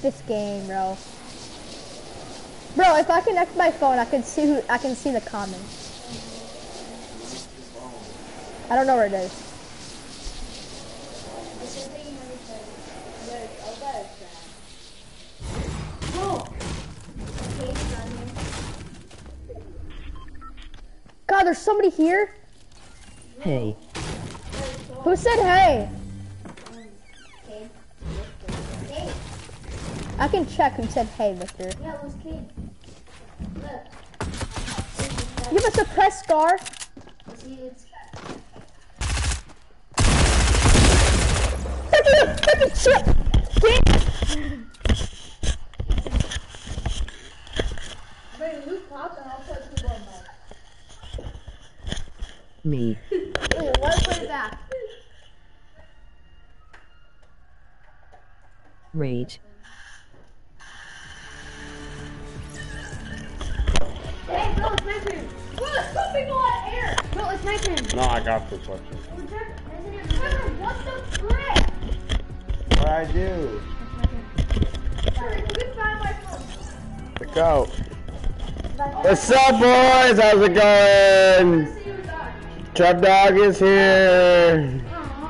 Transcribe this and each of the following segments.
this game, bro. Bro, if I connect my phone, I can see the comments. I don't know where it is. God, there's somebody here. Hey. Who said hey? I can check who said hey, Victor. Yeah, it was Kid. Look. You have a suppressed scar? See, it's... Fucking shit! Wait, who's popping? I'll put the ball back. Me. Wait, why put it back? Rage. Hey, bro, it's my turn. Bro, there's two people on air. Bro, it's my turn. No, I got this question. What the frick? What I do? Sorry, you can find my phone. Let's go. What's up, boys? How's it going? See your dog. Trap Dog is here.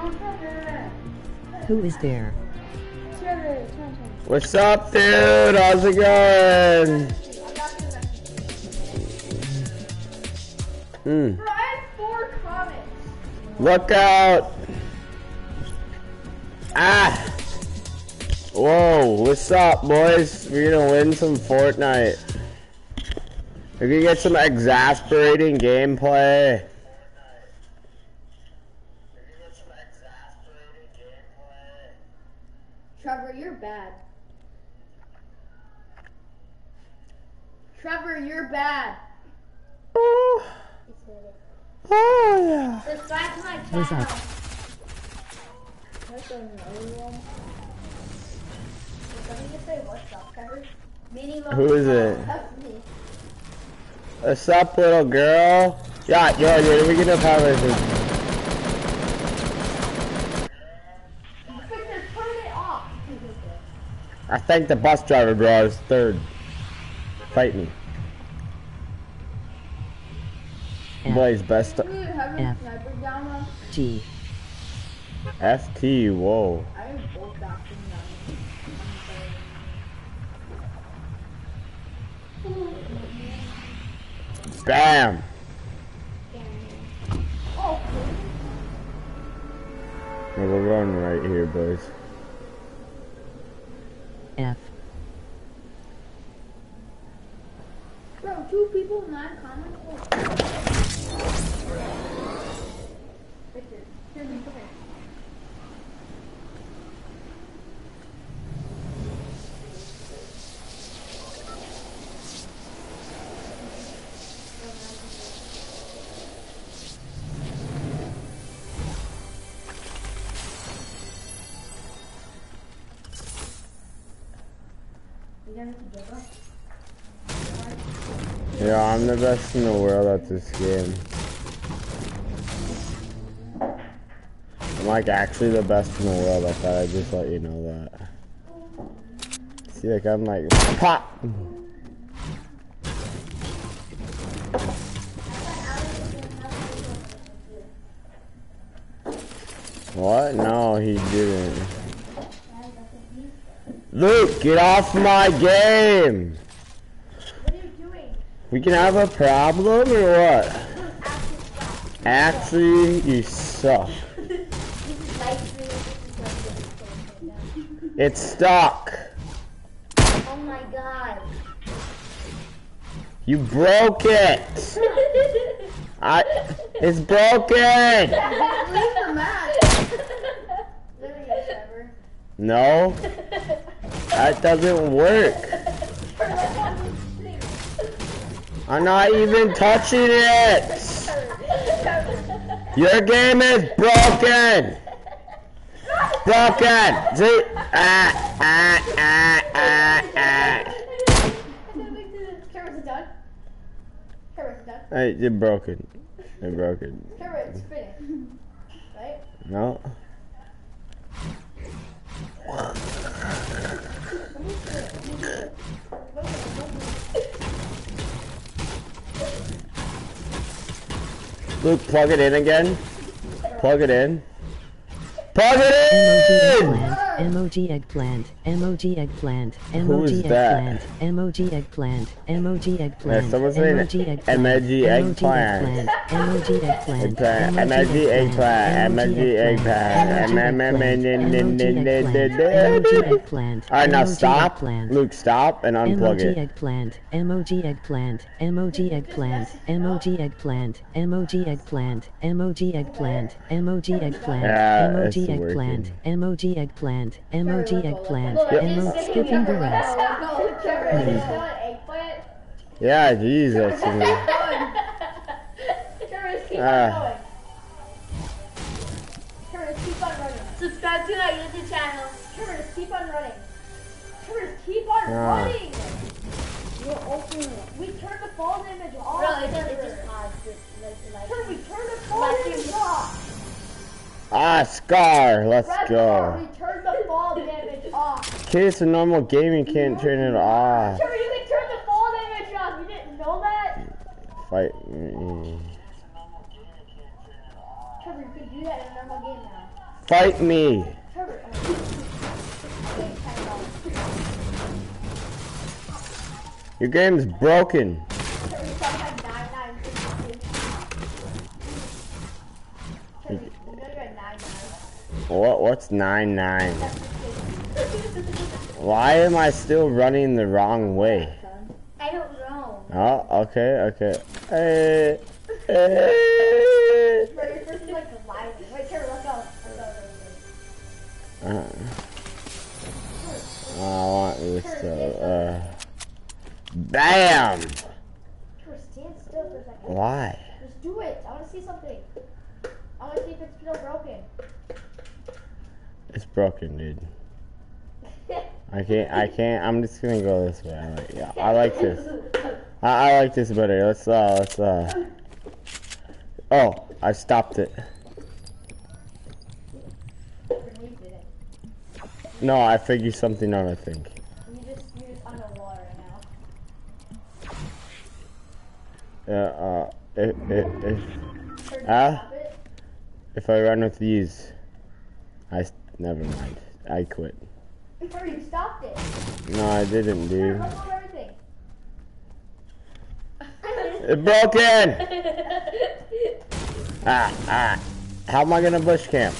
Who is there? What's up, dude? How's it going? Bro, I had 4 comments. Look out. Ah. Whoa, what's up, boys? We're gonna win some Fortnite. We're gonna get some exasperating gameplay. Trevor, you're bad. Trevor, you're bad. Oh, oh yeah. Subscribe to my Who's channel. up? What's another one? Let me just say what's up, Trevor. Who is it? That's me. What's up, little girl? Yeah, yo, we gonna have this. Victor, turn it off. I think the bus driver, bro, is third. Fight me. F. Boys, best. Dude, have a F. sniper down on. G. FT, whoa. I have both that thing Bam. Oh, We're going right here, boys. F. bro, 2 people, 9 comments. Victor, here, come here. Yeah, I'm the best in the world at this game. I'm like actually the best in the world. I thought I'd just let you know that. See, like I'm like pop. What? No, he didn't. Luke, get off my game. What are you doing? We can have a problem or what? Actually, you suck. It's stuck. Oh my god. You broke it. It's broken. Leave the match. Literally, Trevor. No, that doesn't work. I'm not even touching it. Your game is broken. Broken. See? Camera's done. Camera's done. Hey, you're broken. You're broken. Camera's finished. Right? No. Luke, plug it in again. Plug it in. Plug it in! Emoji eggplant. Emoji eggplant. Who is Emoji that? eggplant. Emoji eggplant. Emoji eggplant. Yeah, someone's saying emoji eggplant. Emoji eggplant. Emoji eggplant. Emoji eggplant. Alright, now stop. Luke, stop and unplug Emoji it. eggplant. Emoji eggplant. Emoji eggplant. Emoji eggplant. Emoji eggplant. Emoji eggplant. Emoji eggplant. Yeah, it's Emoji eggplant. working. Emoji eggplant. Emoji eggplant. Skipping the rest. Yeah, Jesus. Keep on running. Subscribe to our YouTube channel. Trevor, keep on running. Trevor, keep on running. You're open. We turned the fall damage off. Bro, it just paused. Trevor, we turned the fall damage off. Ah, Scar, let's go. We turned the fall damage off. Kid, it's a normal game, you can't turn it off. Trevor, you can turn the fall damage off. You didn't know that? Fight me. Trevor, you can do that in a normal game now. Fight me. Trevor, Your game's broken. Trevor, you probably have 9-9. Trevor, you know you're at 9-9. What's 9-9? Why am I still running the wrong way? I don't know. Oh, okay. Hey. Hey. Bro, your first is like gliding. Wait, Trevor, let's go. I want this to, BAM! Trevor, stand still for a second. Why? Just do it. I want to see something. I want to see if it's still broken. It's broken, dude. I can't, I'm just gonna go this way. I like this. I like this better. Let's, oh, I stopped it. No, I figured something out, I think. You're just underwater right now. If I run with these, never mind. I quit. Before you stopped it. No, I didn't, dude. Let's go everything. It's broken! How am I gonna bush camp?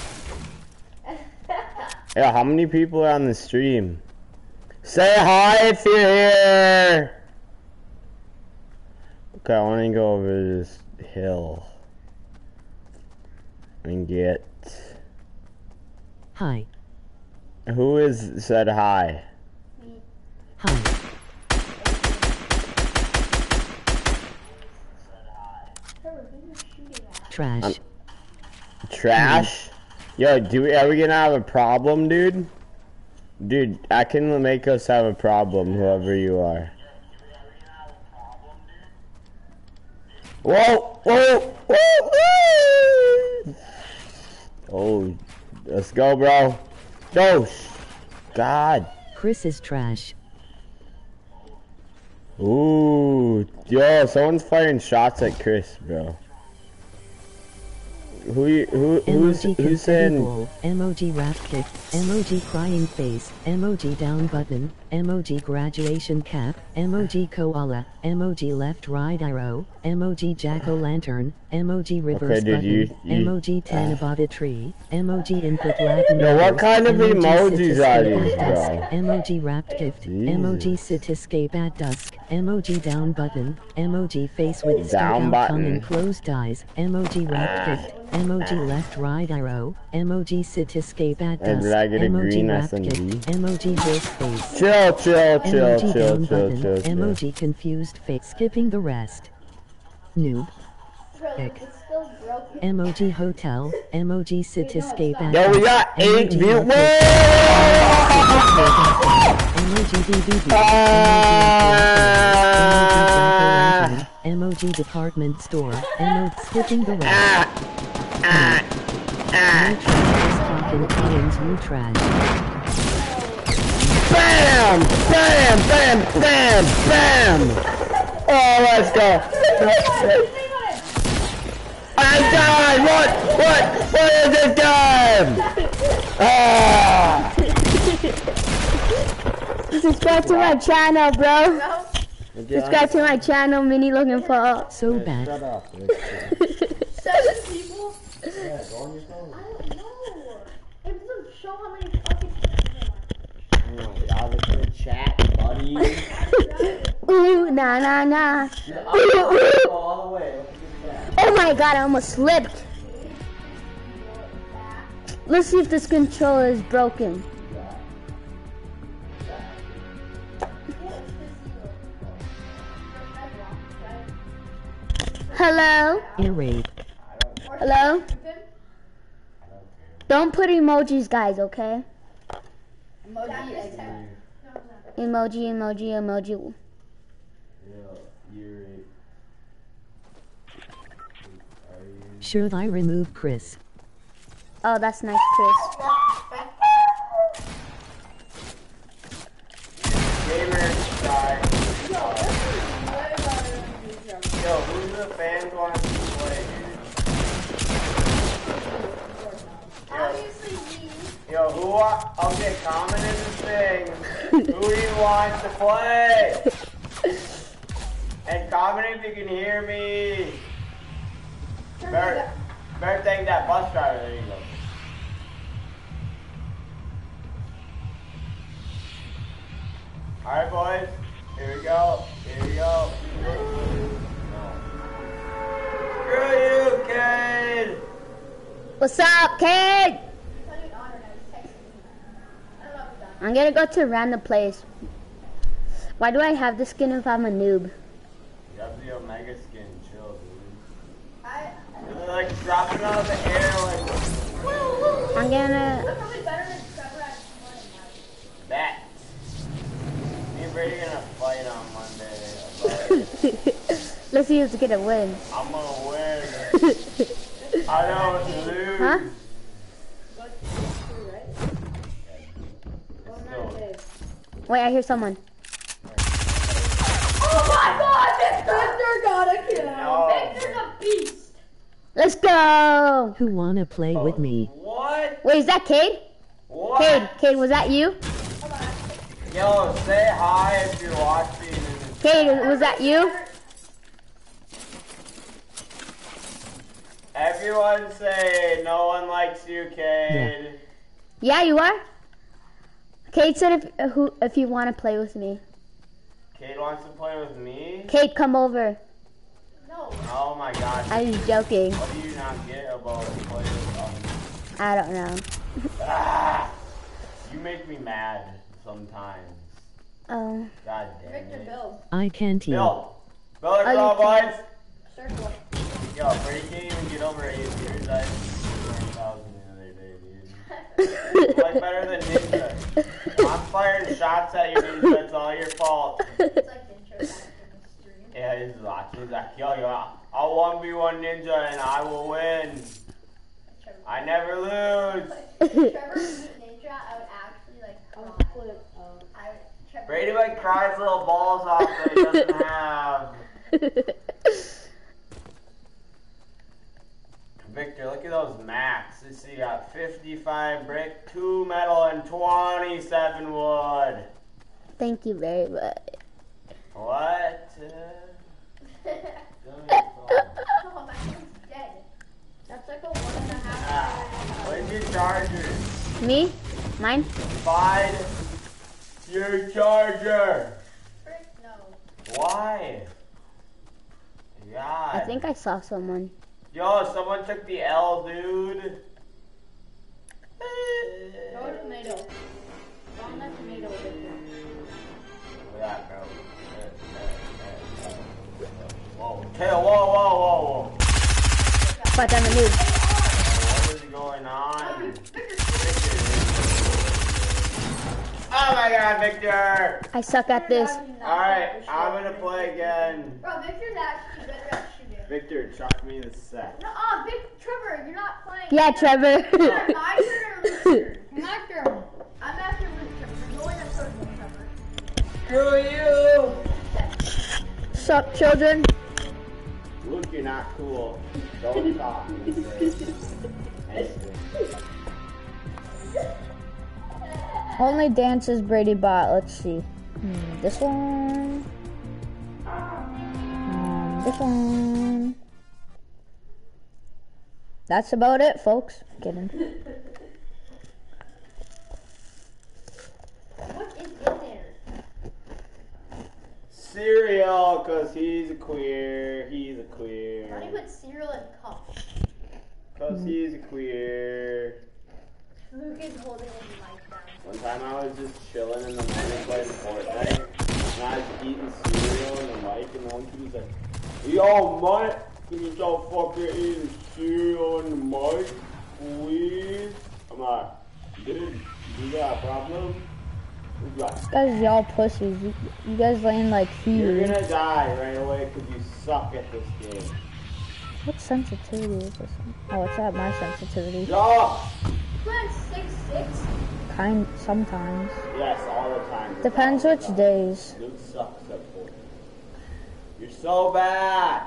Yeah, how many people are on the stream? Say hi if you're here! Okay, I wanna go over this hill. And get... Hi. Who said hi? Hi. Trash. Trash? Yo, are we gonna have a problem, dude? Dude, I can make us have a problem, whoever you are. Whoa! Oh, let's go, bro. Go! God. Chris is trash. Ooh, yo, someone's firing shots at Chris, bro. Who's saying? Emoji rap kick. Emoji crying face. Emoji down button. Emoji graduation cap. Emoji koala. Emoji left right arrow. Emoji jack-o'-lantern. Emoji reverse button. Emoji Tanabata tree. Emoji input Latin. Yo, what kind of emojis are these, bro? Emoji wrapped gift. Emoji sit escape at dusk. Emoji down button. Emoji face with stuck out tongue and closed eyes. Emoji wrapped gift. Emoji left right arrow. Emoji sit escape at dusk. Did I get a Emoji green wrapped SMG? gift. Emoji horse face. Chill. Emoji down button. Emoji confused face. Skipping the rest. Noob. Ick. Emoji hotel. Emoji sit escape at Yo, we dusk. got 8 views. Emoji DVD. Emoji department store. Emoji skipping the rest. Talking feelings you trash. Bam! Oh, let's go. this done? What is this done? Ah! Subscribe to my channel, bro. Subscribe to my channel, Mini Logan Paul. So bad. Shut up. 7 people? Yeah, go on your phone. I don't know. It doesn't show how many fucking Oh, y'all look in the chat, buddy. Ooh, nah, nah, nah. All the way. Oh my god, I almost slipped. Let's see if this controller is broken. Hello? Ear rape. Hello? Don't put emojis, guys, okay? Emoji. Should I remove Chris? Oh, that's nice, Chris. Gamer guy. Yo, who's the fans want to play, dude? Obviously me. Yo, okay, comment in the thing. Who do you want to play? And comment if you can hear me. Better thank that bus driver. There you go. Alright, boys. Here we go. Screw you, kid! What's up, kid? I'm gonna go to a random place. Why do I have this skin if I'm a noob? You have the Omega skin, chill, dude. It's like dropping out of the air like... I'm gonna... Probably better than Trevor at That. Me and Brady are gonna fight on Monday. Let's see who's gonna win. I'm gonna win. I don't lose. Huh? Wait, I hear someone. Oh my god, Victor got a kill! No. Victor's a beast! Let's go! Who wanna play with me? What? Wait, is that Cade? What? Cade, was that you? Yo, say hi if you're watching. Cade, was that you? Everyone say no one likes you, Cade. Yeah, you are? Cade said if you want to play with me. Cade wants to play with me? Cade, come over. No. Oh my god. I'm just joking. What do you not get about playing with us? I don't know. Ah, you make me mad sometimes. Oh. God damn Victor, it. build. I can't hear. Bill. Bill, let's Oh, go, you boys. Circle. Yo, Brady can't even get over 8 years. I had 200,000 the other day, dude. Play better than Ninja. I'm firing shots at you, Ninja. It's all your fault. It's like intro back in the stream. Yeah, he's watching. He's like, yo, I'll 1v1 Ninja and I will win. I never lose. Trevor beat Ninja, I would actually like cry. Brady like cries little balls off that he doesn't have. Victor, look at those max. Let's see, you got 55 brick, 2 metal, and 27 wood. Thank you very much. What? Oh, my phone's dead. That's like a 1.5. Where's your charger? Me? Mine? Find your charger. Frick, no. Why? God. I think I saw someone. Yo, someone took the L, dude. Throw a tomato. Throw that tomato, Victor. Yeah, bro. Whoa. Okay, whoa. But I'm a noob. What is going on? Victor. Oh my god, Victor! I suck at this. Alright, I'm gonna play again. Bro, Victor's actually better at shooting. Victor, chuck me the set. No, Trevor, you're not playing. Yeah, Trevor. My turn or Luke's turn? My turn. I'm after Luke's turn. You're going at first, Trevor. Screw you! Sup, children? Luke think you're not cool. Don't talk. Only dances Brady bot. Let's see. This one. This one. That's about it, folks. Kidding. What is in there? Cereal, cause he's a queer. He's a queer. Why do you put cereal in cups? Cause he's a queer. Luke is holding his mic down. One time I was just chilling in the morning playing Fortnite, and I was eating cereal in the mic, and one kid was like, "Yo, Mike, can you stop fucking eating cereal in the mic, please?" I'm like, "Dude, you got a problem?" He's like, Guys, y'all pussies. You guys laying like "You're huge. gonna die right away because you suck at this game." What sensitivity is this one? Oh, it's at my sensitivity. Yo! Put 6'6". Sometimes. Yes, all the time. Depends All the which time. days. Luke sucks at Fortnite. You're so bad.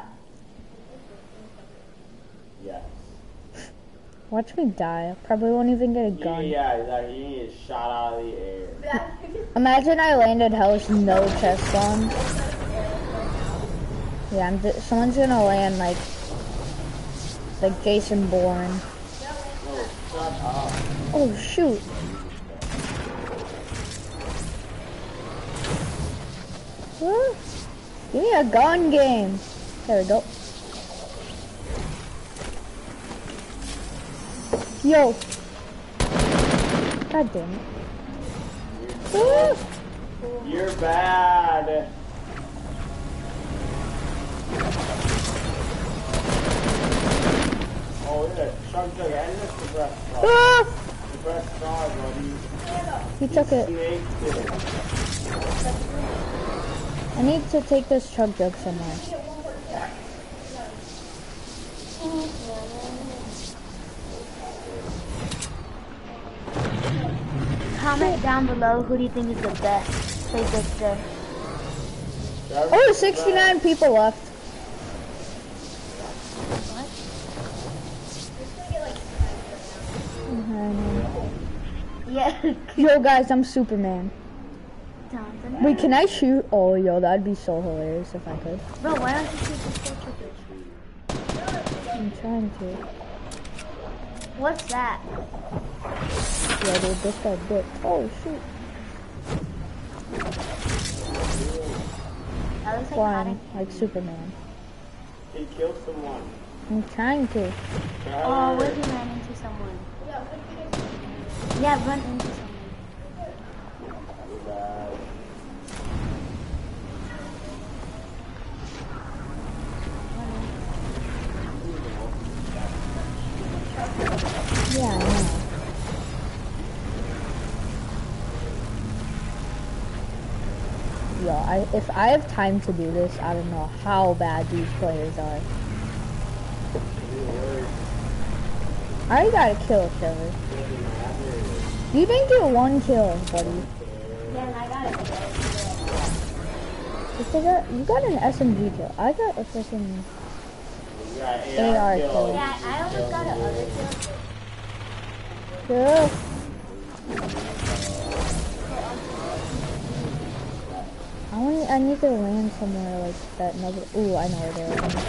Yes. Watch me die. I probably won't even get a Yeah, gun. like you need a shot out of the air. Imagine I landed house, no chest bomb. Yeah, someone's gonna land like Jason Bourne. No, shut up. Oh shoot! Woo. Give me a gun game. There we go. Yo. God damn it. Woo. You're bad. Oh yeah, Chug and this the breast star. Ah. The breast star, buddy. He took it. Snaked it. I need to take this chug jug somewhere. Comment down below who do you think is the best. Say Victor. Oh, 69 people left. Yeah. Yo guys, I'm Superman. Jonathan. Wait, can I shoot? Oh, yo, that'd be so hilarious if I could. Bro, why don't you shoot the picture? I'm trying to. What's that? Yeah, dude, this guy dick. Oh, shoot. That looks like Flying, Adam. like Superman. He killed someone. I'm trying to. Oh, where he ran into someone? Yeah, run into someone. Yeah, I know. Yo, if I have time to do this, I don't know how bad these players are. I already got a kill, Trevor. You didn't get one kill, buddy. Yeah, and I got it. You got an SMG kill. I got a freaking AR kill. Yeah, I almost got another kill. Kill. I need to land somewhere like that. Nobody. Ooh, I know where they're landing.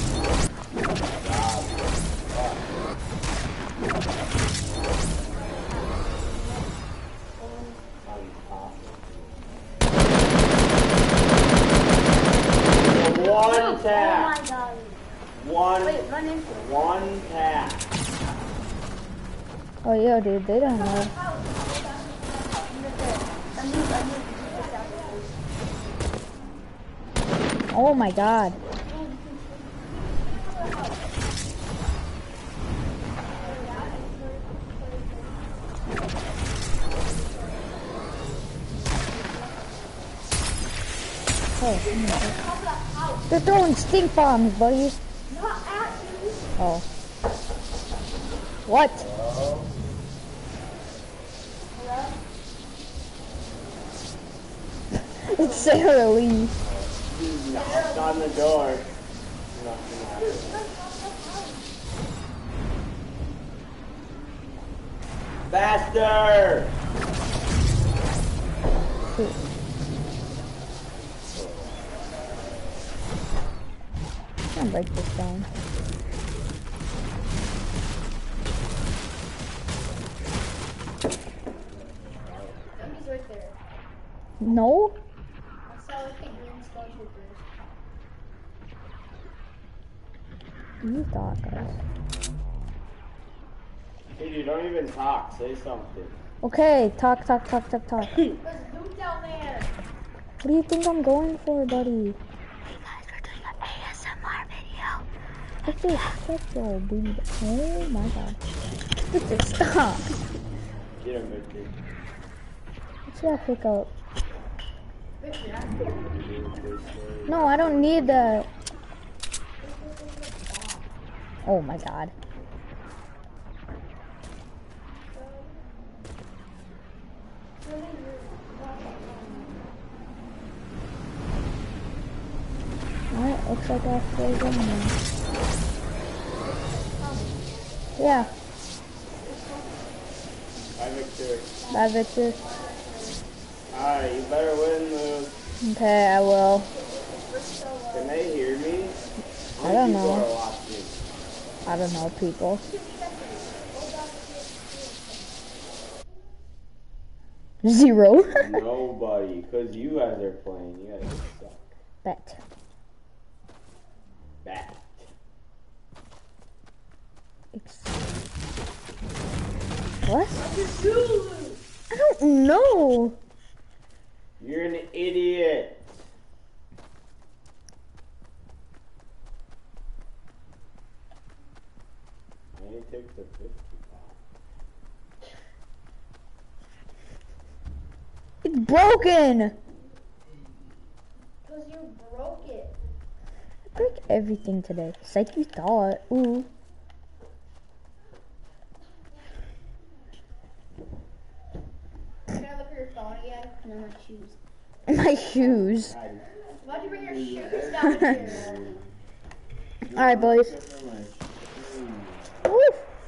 One Oh tap. my god. Wait, run into it. One tap. Oh, yo, dude, they don't know. Oh my god. Oh, they're throwing stink bombs, buddy. Oh. What? It's Sarah Lee. Knocked on the door. Faster! I'm gonna break this down. Somebody's right there. No? I saw like the green skull troopers. You thought, guys. Hey, you don't even talk. Say something. Okay, talk. There's loot down there. What do you think I'm going for, buddy? Look at this, shut your booty. Oh my god. Look at this, stop. Get him, Victor. What's that hiccup? No, I don't need that. Oh my god. Alright, looks like I have to go now. Yeah. Bye, Victor. Bye, Victor. Alright, you better win this. Okay, I will. Can they hear me? I don't People know. are watching. I don't know, people. Zero. Nobody, because you guys are playing. You guys suck. Bet. Bat. What? I don't know. You're an idiot. I need to take the 50 pound. It's broken. Because you broke it. I break everything today. It's like you thought. Ooh. Can I look at your phone again? No, my shoes. My shoes. Why'd you bring your shoes down here? Alright, boys. Woo.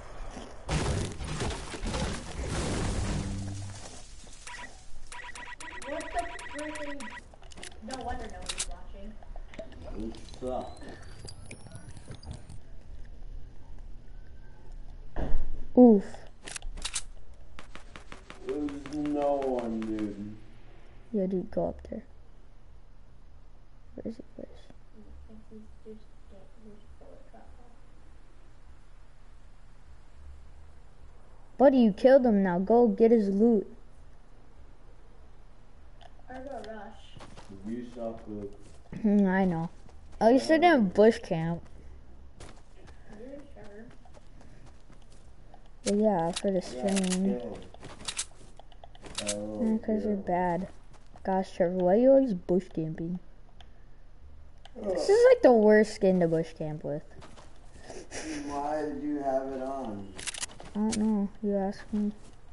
What the freaking... No wonder no one's watching. You suck. Oof. There's no one, dude. Yeah, dude, go up there. Where is he? Where is Buddy, you killed him. Now go get his loot. I got rush. You suck, Luke. I know. At least I didn't bush camp. You're sure. But yeah, for the stream. Because you're bad. Gosh, Trevor, why are you always bush camping? This is like the worst skin to bush camp with. Why did you have it on? I don't know. You ask me.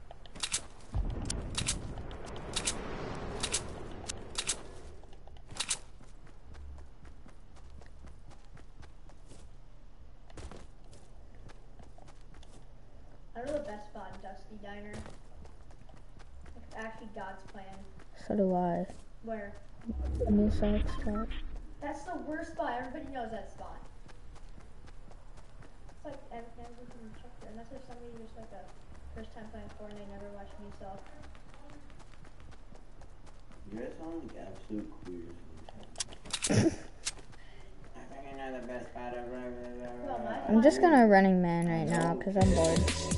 I know the best spot in Dusty Diner. It's actually God's plan. So do I. Where? New side spot. That's the worst spot. Everybody knows that spot. It's like everything you check there. Unless there's somebody who's like a first time playing Fortnite, never watched me stuff. You guys sound like absolute queers. I think I know the best spot ever. I'm just gonna running man right now because I'm bored.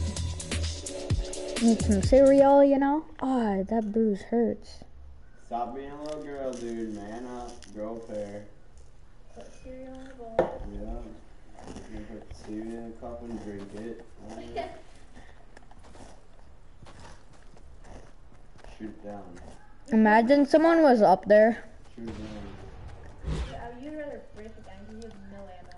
Need some cereal, you know? Ah, that bruise hurts. Stop being a little girl, dude. Man up. Grow fair. Put cereal in the bowl. Yeah. You can put cereal in a cup and drink it. Shoot down. Imagine someone was up there. Shoot down. You'd rather break it down because you have no ammo.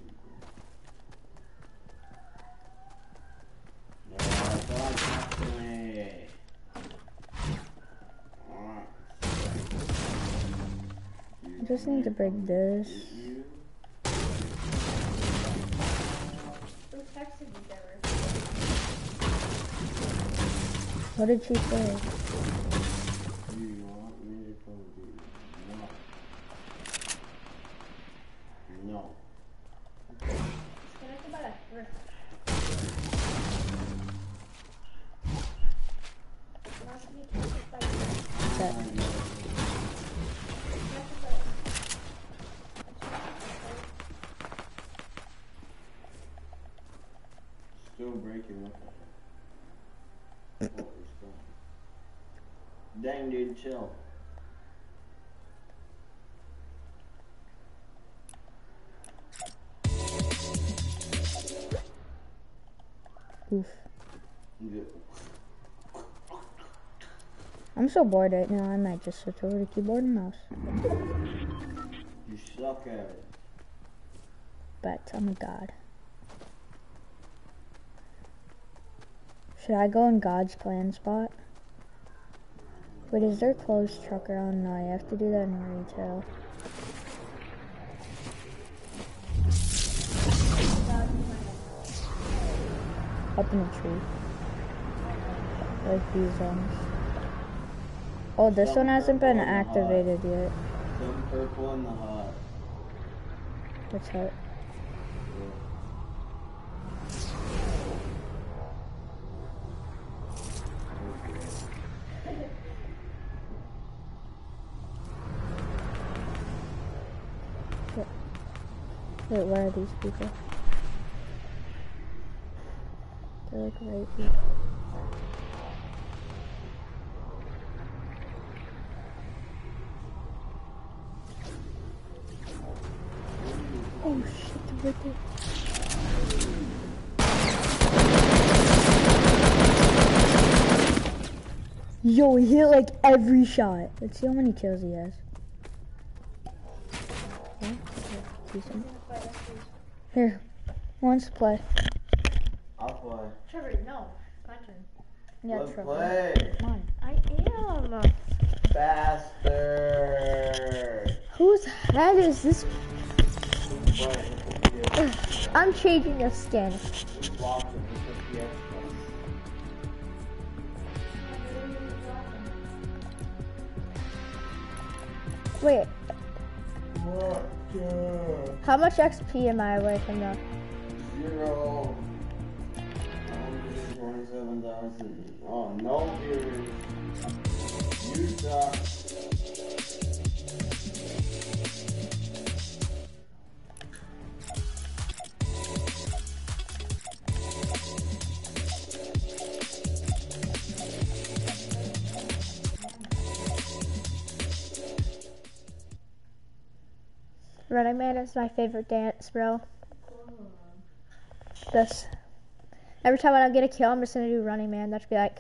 No, that's all I'm talking to. I just need to break this. What did she say? Do you want me to come do? No. No. That. Still breaking up. Dang, dude, chill. Oof. Good. I'm so bored right now, I might just switch over to keyboard and mouse. You suck at it. But I'm a god. Should I go in God's clan spot? Wait, is there closed truck around? No, you have to do that in retail. Up in the tree. Like these ones. Oh, this one hasn't been activated yet. Some purple in the hut. What's that? Wait, where are these people? They're like right here. Oh shit, they're right there. Yo, he hit like every shot. Let's see how many kills he has. Yeah, decent. Here, who wants to play? I'll play. Trevor, no. My turn. Yeah, Let's Trevor. play. Come on. I am. Faster. Whose head is this? Play. I'm changing a skin. Just watch it. Just the extra. Wait, What? how much XP am I away from that? 0. 127,000. Oh, no viewers. You suck. Running Man is my favorite dance, bro. This. Every time I get a kill, I'm just gonna do Running Man. That'd be like.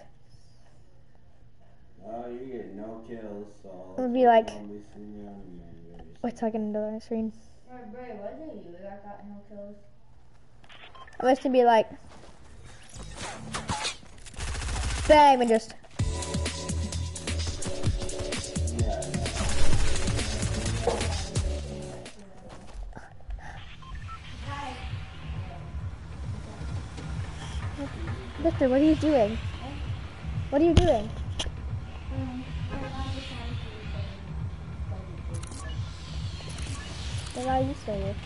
Oh, you get no kills, so. It would be like. Wait. Wait till I get into the screen. Bray, what did you? I got no kills. I'm just gonna be like. Bang, and just. Victor, what are you doing? What are you doing? Then why are you still here?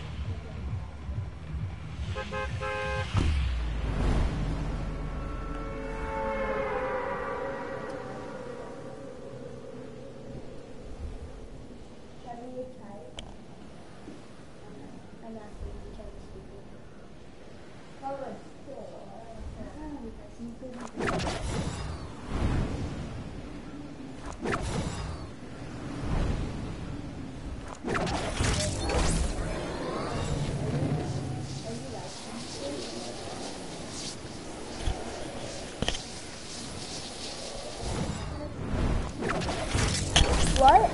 What?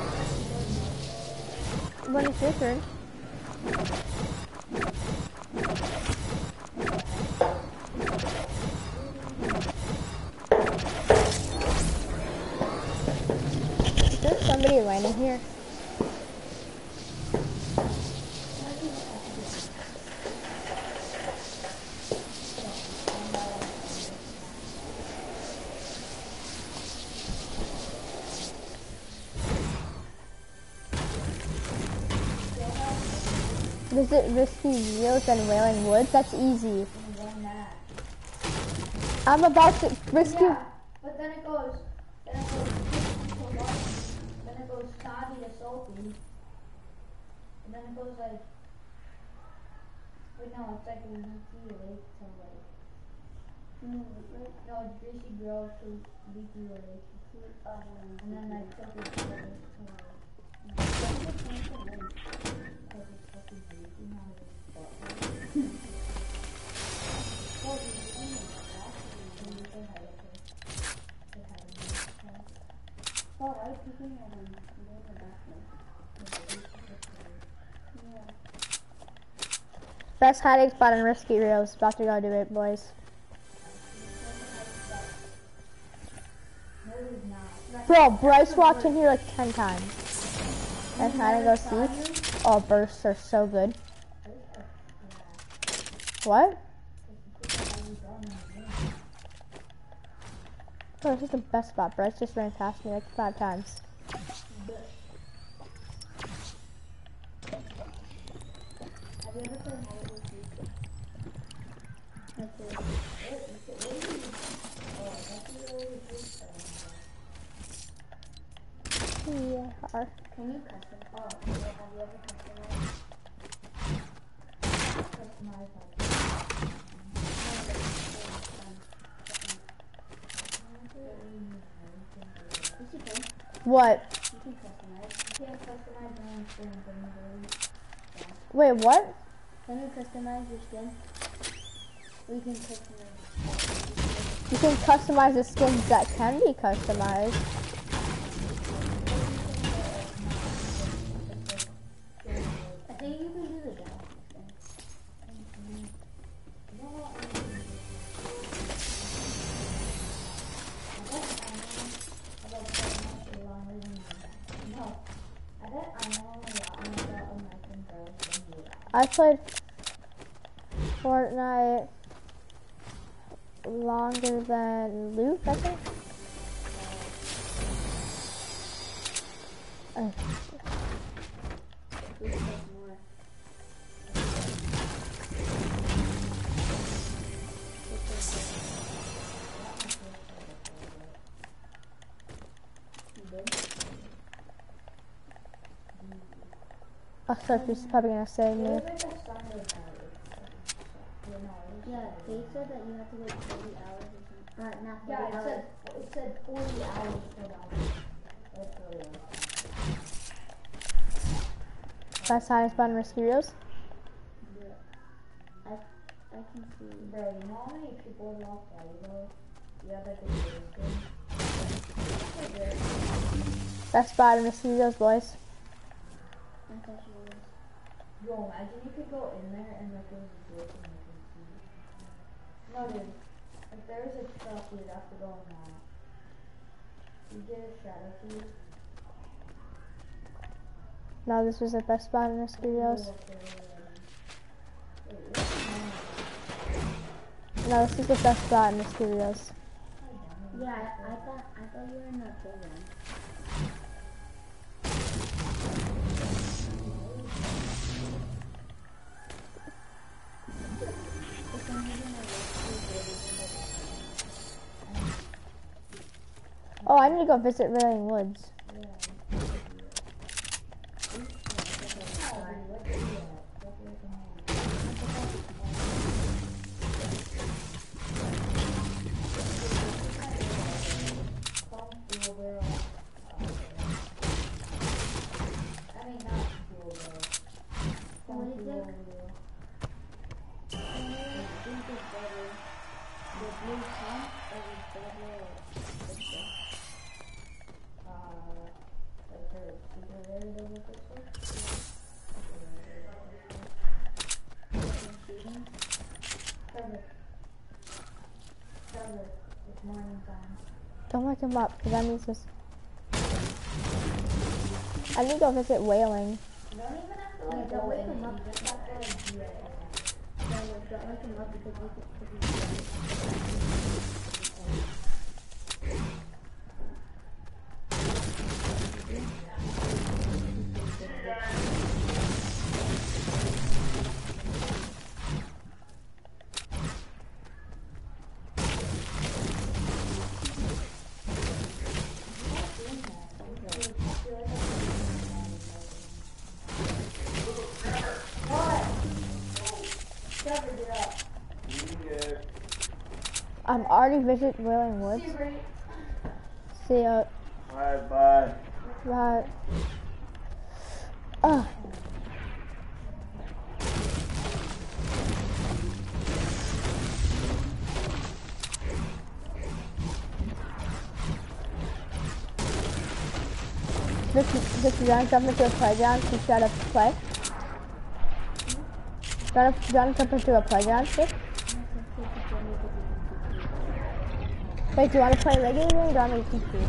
When it's your turn. Is there somebody landing here? Visit Risky Reels and Wailing Woods. That's easy. I'm about to Risky. Yeah, but then it goes Saudi to Sophie. And then it goes like, wait, no, it's like Leaky Lake to like, no, it's Greasy Grove to Leaky Lake. And then I took it to like, because it's fucking Leaky, not really. Best hiding spot in Risky Reels. About to go do it, boys. Bro, Bryce walked in here like 10 times. Best hide and go seek. Oh, bursts are so good. What? Oh, this is the best spot. Bryce just ran past me like 5 times. Yeah. Can you custom? Oh, have you ever customized? What? You can customize. You can't customize your own skin. Wait, what? Can you customize your skin? We can customize. You can customize the skins that can be customized. I think you can do the dog. I played Fortnite longer than Luke, I think. Oh, Sophie's probably gonna save me. Yeah, they said that you have to wait 40 hours or something. Not 40 hours. It said 40 hours for that. That's really awesome. Best hiding spot in Risky Reels. Yeah. I can see. Bro, you know how many people lost Volleyball? Yeah, like a Best spot in Risky Reels, boys. Yo, imagine you could go in there and like there was a door and you can see. No, dude. If there's a truck, you'd have to go in that. You get a shadow key. No, this was the best spot in Risky Reels. No, this is the best spot in Risky Reels. Yeah, I thought you were in the playground. Oh, I need to go visit Wailing Woods. Don't wake him up, because that means this. I need to go visit Wailing. Don't even have to like don't wake him up. You just have to like do it. Don't wake him up because you I'm already visit Wailing Woods. See ya. Alright, bye. Bye. This you want to jump into a playground to try to play? Do you want to jump into a playground too? Wait, do you want to play regular game or do you want me to teach you?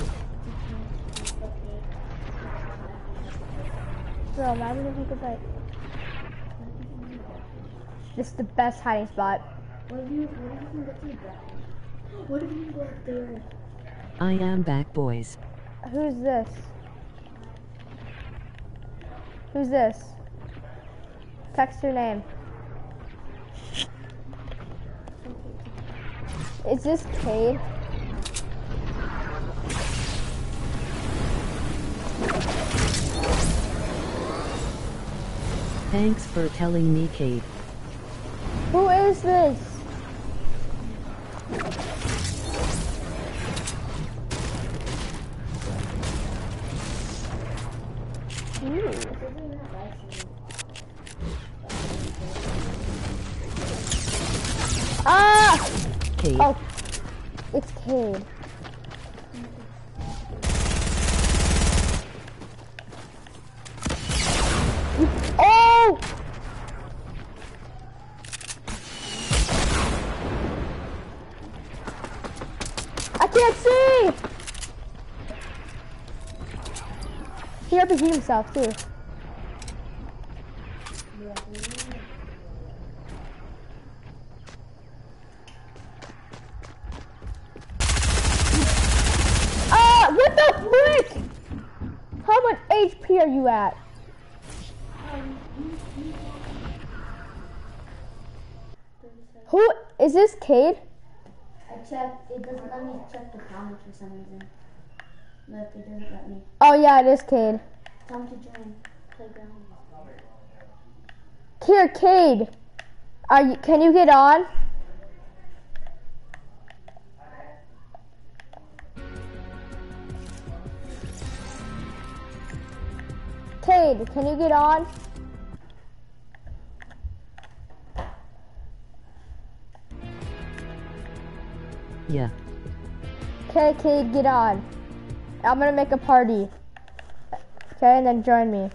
Bro, imagine if you could like... This is the best hiding spot. What if you can get to the ground? What if you go up there? I am back, boys. Who's this? Who's this? Text your name. Is this Cade? Thanks for telling me, Cade. Who is this? Ah! Cade. Oh, it's Cade. Oh! I can't see! He RPG'd himself too. What the frick? How much HP are you at? Who is this, Cade? I checked. It doesn't let me check the comments for some reason. Look, it doesn't let me. Oh yeah, it is Cade. Tell him to join playground. Here, Cade. Can you get on? Cade, can you get on? Yeah. Okay, Cade, get on. I'm gonna make a party. Okay, and then join me.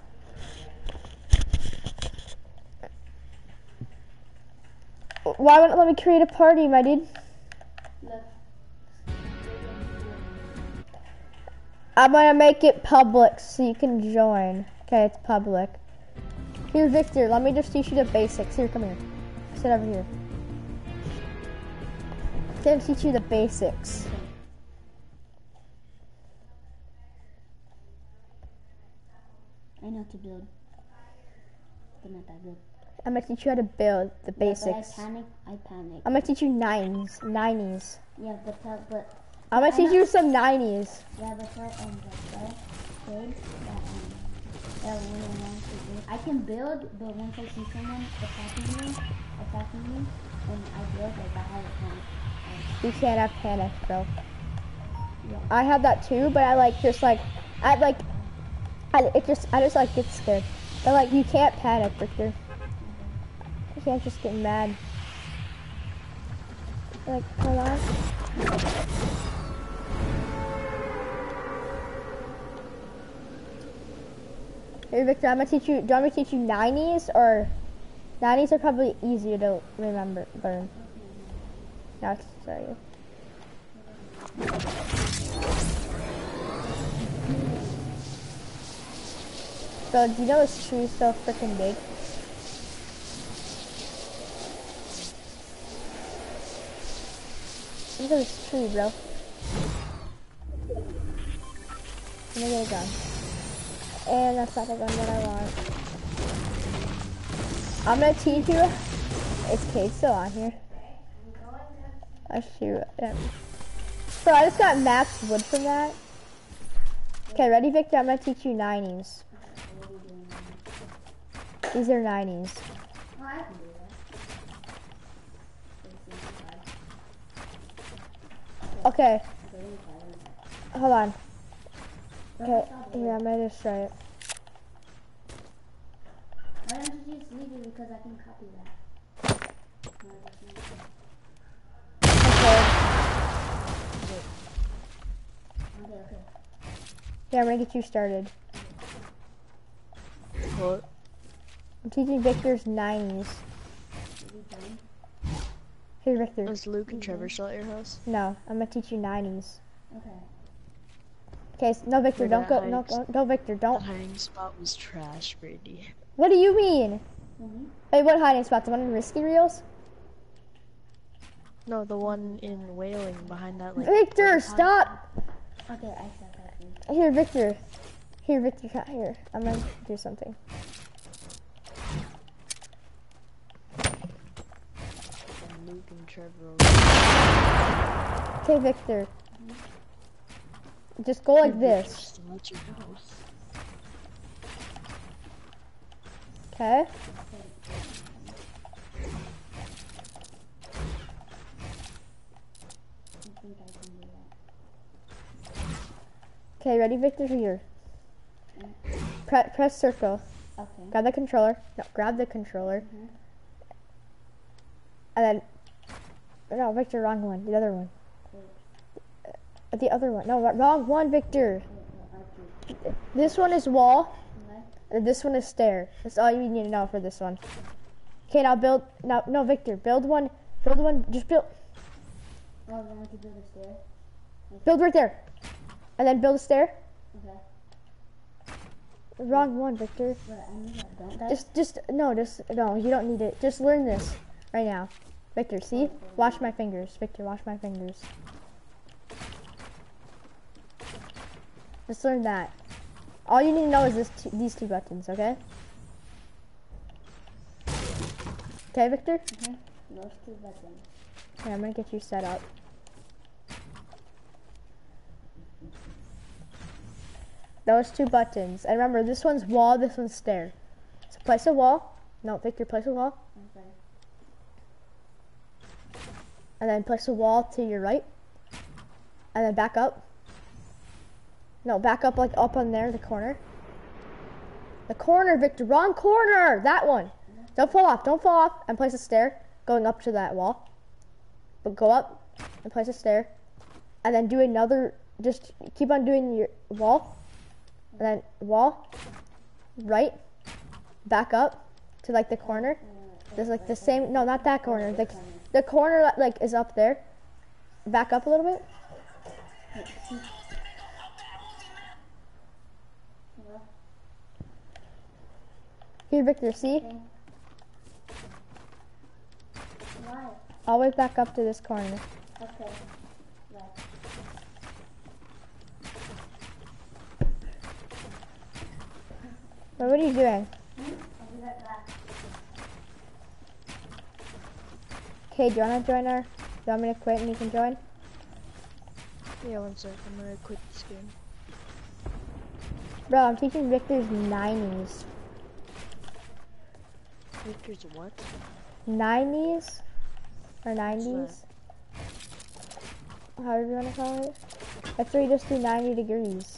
Why wouldn't it let me create a party, my dude? Look. I'm gonna make it public so you can join. Okay, it's public. Here, Victor, let me just teach you the basics. Here, come here. Sit over here. I'm gonna teach you the basics. I know to build, but not that good. I'm gonna teach you how to build the basics. But I panic. I'm gonna teach you 90s. Yeah, but I'm gonna teach you some 90s. yeah, but that kid that really wants to do. I can build, but once I see someone attacking me, and I build, like I have a panic. You can't have panic, bro. Yeah. I have that too, but I just like get scared. But like, you can't panic, Victor. You can't just get mad. Like, hold on. Here, Victor, I'm gonna teach you. Do you want me to teach you 90s or 90s are probably easier to learn. No, sorry. So, do you know this tree is so freaking big? Look at this tree, bro. Let me get a gun. And that's not the gun that I want. I'm gonna teach you. Is Cade still on here? I shoot. Yeah. So I just got max wood from that. Okay, ready, Victor? I'm gonna teach you 90s. These are 90s. Okay. Hold on. Okay, yeah, I'm gonna just try it. Why don't you just leave it because I can copy that? Okay. Yeah, I'm gonna get you started. What? I'm teaching Victor's 90s. Here, Victor. Is Luke and Trevor still at your house? No, I'm gonna teach you 90s. Okay. Okay, no, Victor, Wait, don't that go, no, Victor, That don't. hiding spot was trash, Brady. What do you mean? Mm-hmm. Wait, what hiding spot? The one in Risky Reels? No, the one in Wailing behind that, like... Victor, water stop! Okay, I saw that. Here, Victor. Here, Victor, here. I'm gonna do something. And Luke and Trevor. Okay, Victor. Just go like this. Still at your house. Okay? I think I can do that. Okay, ready, Victor? Here. Press circle. Okay. Grab the controller. No, grab the controller. And then... No, Victor, wrong one. The other one. The other one. No, wrong one, Victor. This one is wall. And this one is stair. That's all you need to know for this one. Okay, now build... Now, no, Victor. Build one. Just build... Oh, I want to build a stair? Build right there. And then build a stair. Okay. Wrong one, Victor. But I need that, don't I? No, you don't need it. Just learn this right now. Victor, see? Watch my fingers. Victor, watch my fingers. Just learn that. All you need to know is these two buttons, okay? Okay, Victor? Okay. Those two buttons. Okay, I'm gonna get you set up. Those two buttons. And remember, this one's wall, this one's stair. So place a wall. No, Victor, place a wall. Okay. And then place a wall to your right. And then back up. No, back up like up on there, the corner. The corner, Victor, wrong corner! That one. Don't fall off, and place a stair going up to that wall. But go up and place a stair. And then do another, just keep on doing your wall. And then wall, right, back up to like the corner. There's like the same, no, not that corner. Like the corner that like is up there. Back up a little bit. Here, Victor, see? Why? Always back up to this corner. Okay. Right. What are you doing? I'll do that back. Okay, do you want to join our... Do you want me to quit and you can join? Yeah, 1 sec. I'm gonna quit this game. Bro, I'm teaching Victor's 90s. Victor's what? 90s? Or 90s? However you want to call it. That's where you just do 90 degrees.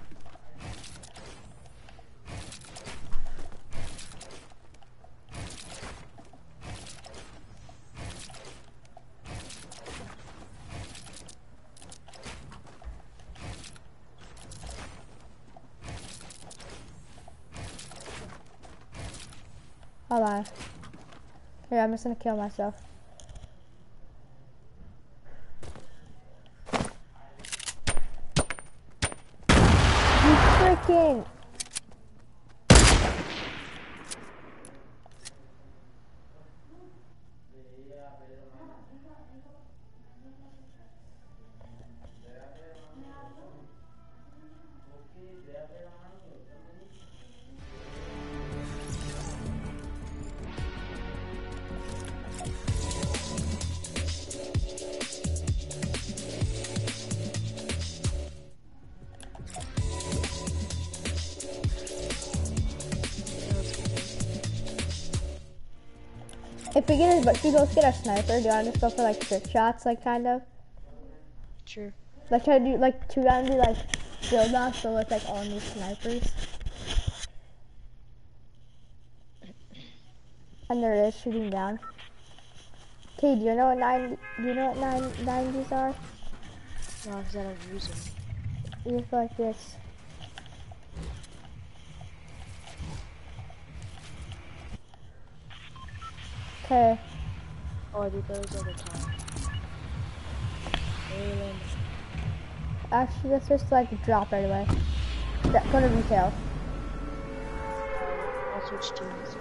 Hold on. Here, I'm just gonna kill myself. You freaking... If we both get a sniper, do you want to just go for like trick shots, like kind of? Sure. Like try to do like 2 rounds, do like build off, so it's like all new snipers. And there it is shooting down. Okay, do you know what 90s are? No, because I don't use them. You just go like this. Okay. Oh, I do those all the time. Really? Actually, let's just like drop right away. Go to retail. I'll switch teams.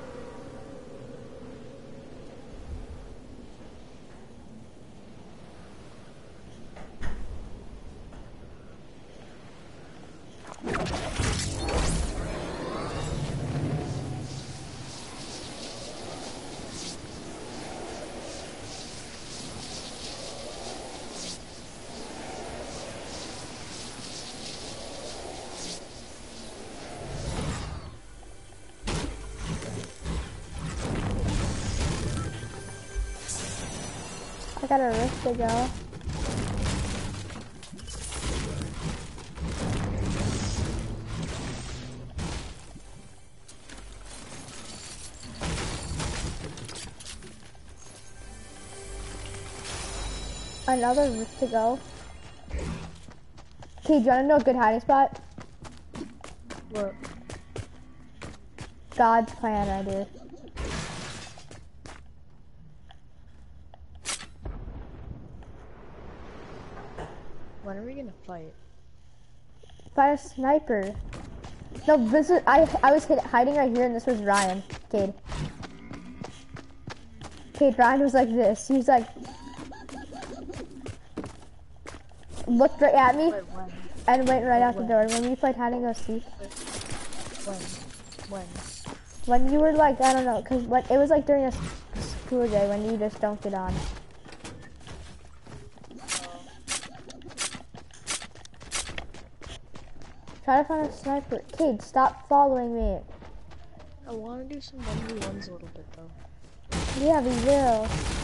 I got a risk to go. Another risk to go. Okay, do you want to know a good hiding spot? What? God's plan right here. When are we gonna fight? Fight a sniper. No, this is I was hiding right here, and this was Ryan. Cade. Ryan was like this. He was like, looked right at me, Wait, when? and went right out the door. When we played hide and go seek. When? When you were like, I don't know, cause when it was like during a school day when you just don't get on. Try to find a sniper. Cade, stop following me. I want to do some 1v1s a little bit though. Yeah, we will.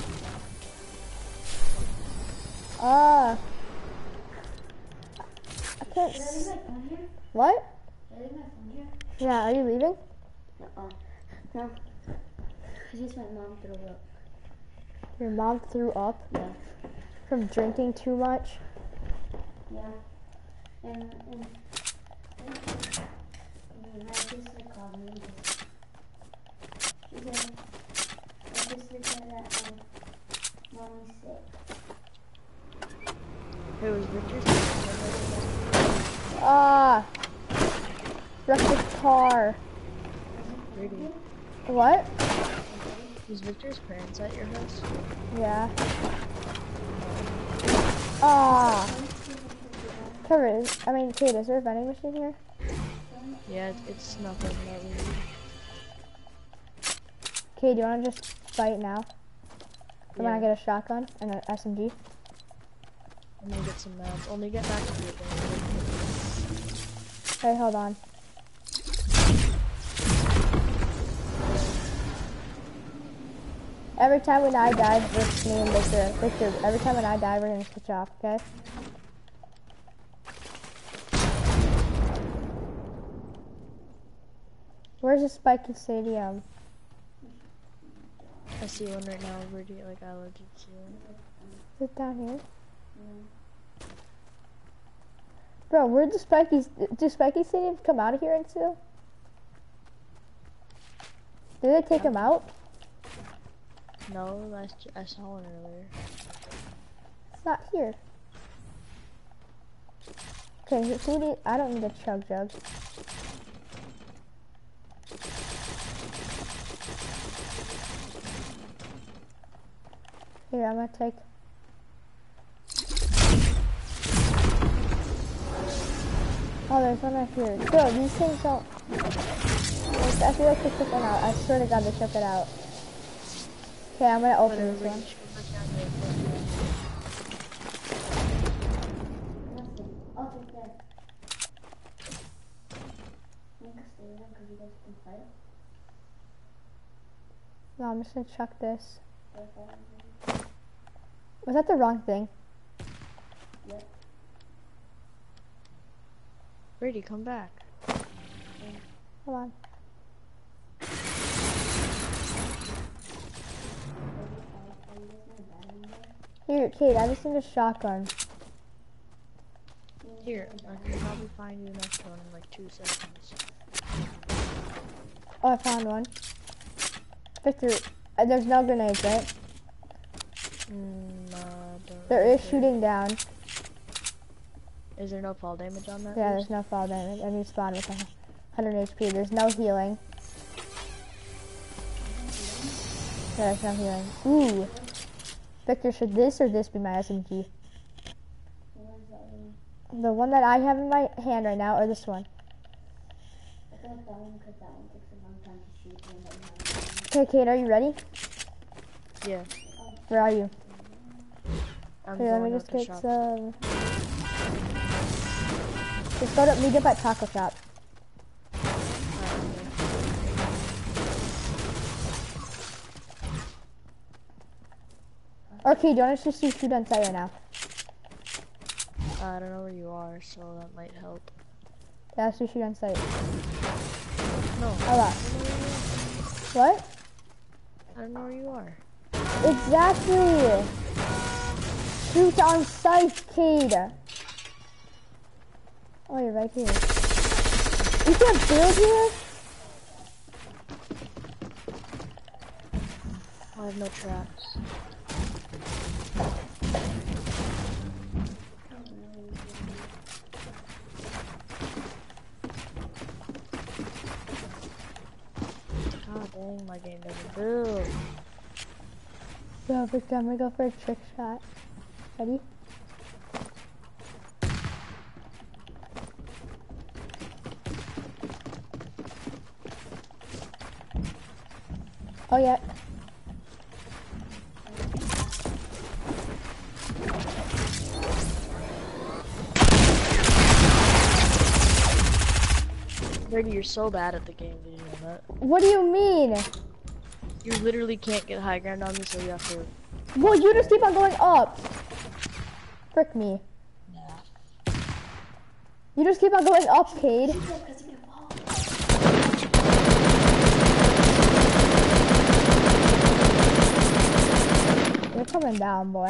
I can't. What? Yeah, are you leaving? No. It's just my mom threw up. Your mom threw up? Yeah. From drinking too much? Yeah. And my sister called me. She said, my sister said that mommy's sick. Hey, was Victor's Wrecked the car. Rudy? What? Was Victor's parents at your house? Yeah. Kate, is there a vending machine here? Yeah, it's nothing that we need. Kate, do you want to just fight now? Or when I Yeah. get a shotgun and an SMG? I'm gonna get some mats. Only get back to it. Hey, hold on. Every time when I die, it's me and Victor. Victor, every time when I die, we're gonna switch off, okay? Where's the Spiky Stadium? I see one right now, Rudy. Like, I legit see one. Is it down here? Bro, where'd the Spikies... Do Spiky Stadiums come out of here and still? Did they take them out? No, I saw one earlier. It's not here. Okay, who need... I don't need a chug jug. Here, I'm gonna take... Oh, there's one right here. Bro, these things don't... I feel like they took one out. I swear to God they took it out. Okay, I'm gonna open this one. I'll take that. You can stay there because you guys can fight. No, I'm just gonna chuck this. Was that the wrong thing? Brady, come back. Hold on. Here, Kate, I just need a shotgun. Here, I can probably find you the next one in like 2 seconds. Oh, I found one. Victor, there's no grenades, right? There is shooting down. Is there no fall damage on that? Yeah, there's no fall damage. I need spawn with 100 HP. There's no healing. Yeah, there's no healing. Ooh. Victor, should this or this be my SMG? The one that I have in my hand right now, or this one? I feel like that one, because that one takes a long time to shoot. Okay, Kate, are you ready? Yeah. Where are you? I'm Here, let me going just out the get shop. some. Just go to meet up at Taco Shop. Okay, do you want us to shoot on site right now? I don't know where you are, so that might help. Yeah, let's shoot on site. No. Hold on. What? I don't know where you are. Exactly! Shoot on sight, Cade! Oh, you're right here. You can't build here? I have no traps. God dang, my game doesn't build. So, Victor, I'm gonna go for a trick shot. Ready? Oh, yeah. Brady, you're so bad at the game, did you know that? What do you mean? You literally can't get high ground on me, so you have to... Well, you just keep on going up. Frick me. You just keep on going up, Cade. You're coming down, boy.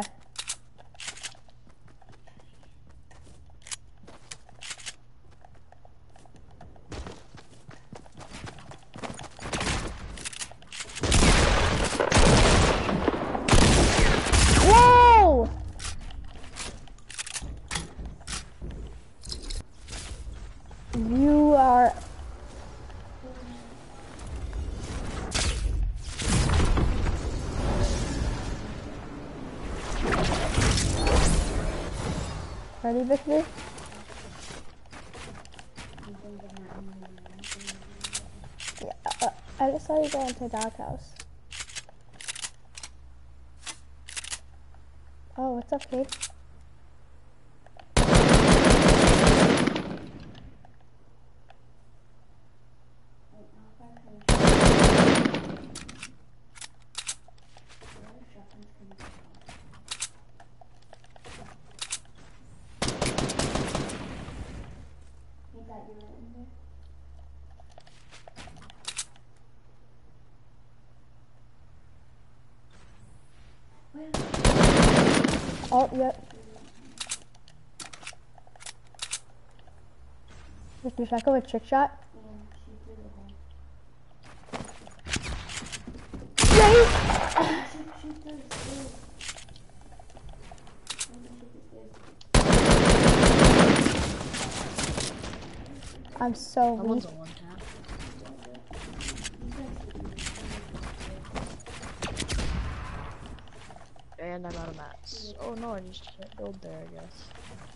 Whoa! You are... Ready, Victor? Yeah, I just saw you go into doghouse. Oh, what's up, Kate? Oh, yep. Victor, should I go with trick shot? I'm so That weak. one's a one tap. And I'm out of mats. Oh no, I just can't build there, I guess.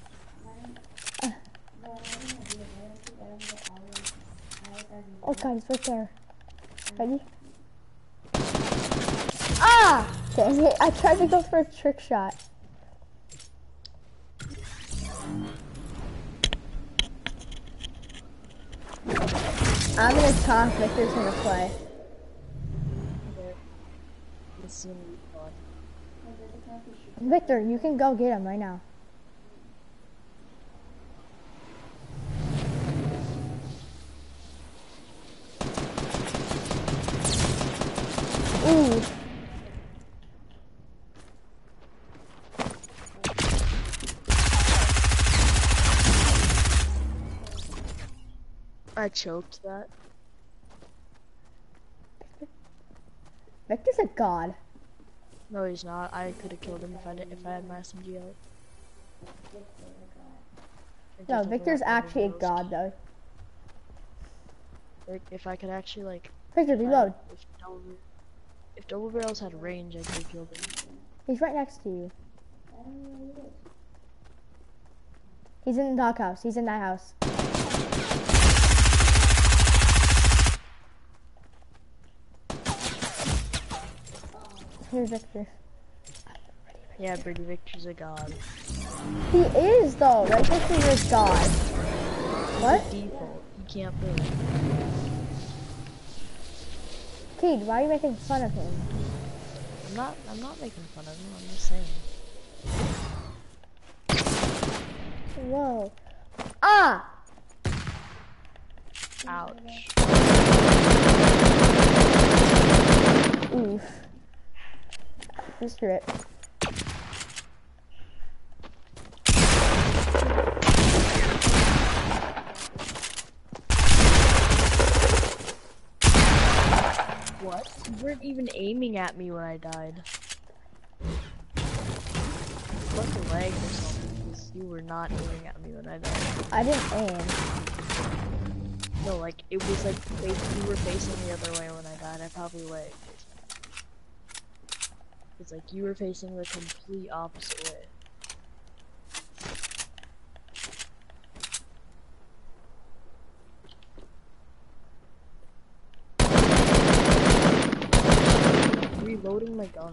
Oh god, he's right there. Ready? Ah! Dang it, I tried to go for a trick shot. I'm gonna talk, Victor's gonna play. Okay. This is gonna be fun. Victor, you can go get him right now. I choked that. Victor's a god. No, he's not. I could have killed him if I had my SMG out. No, Victor's actually a god though. Like, if I could actually like. Victor, reload. If double barrels had range, I could have killed him. He's right next to you. He's in the doghouse. He's in that house. Here's Victor. Yeah, Brady Victor's a god. He is though, right? Victor's a god. What? Default. You can't move. Cade, why are you making fun of him? I'm not making fun of him. I'm just saying. Whoa. Ah! Ouch. Oof. Just rip. What? You weren't even aiming at me when I died. What the lag or something? 'Cause you were not aiming at me when I died. I didn't aim. No, like it was like you were facing the other way when I died. I probably lagged. It's like you were facing the complete opposite way. Reloading my gun.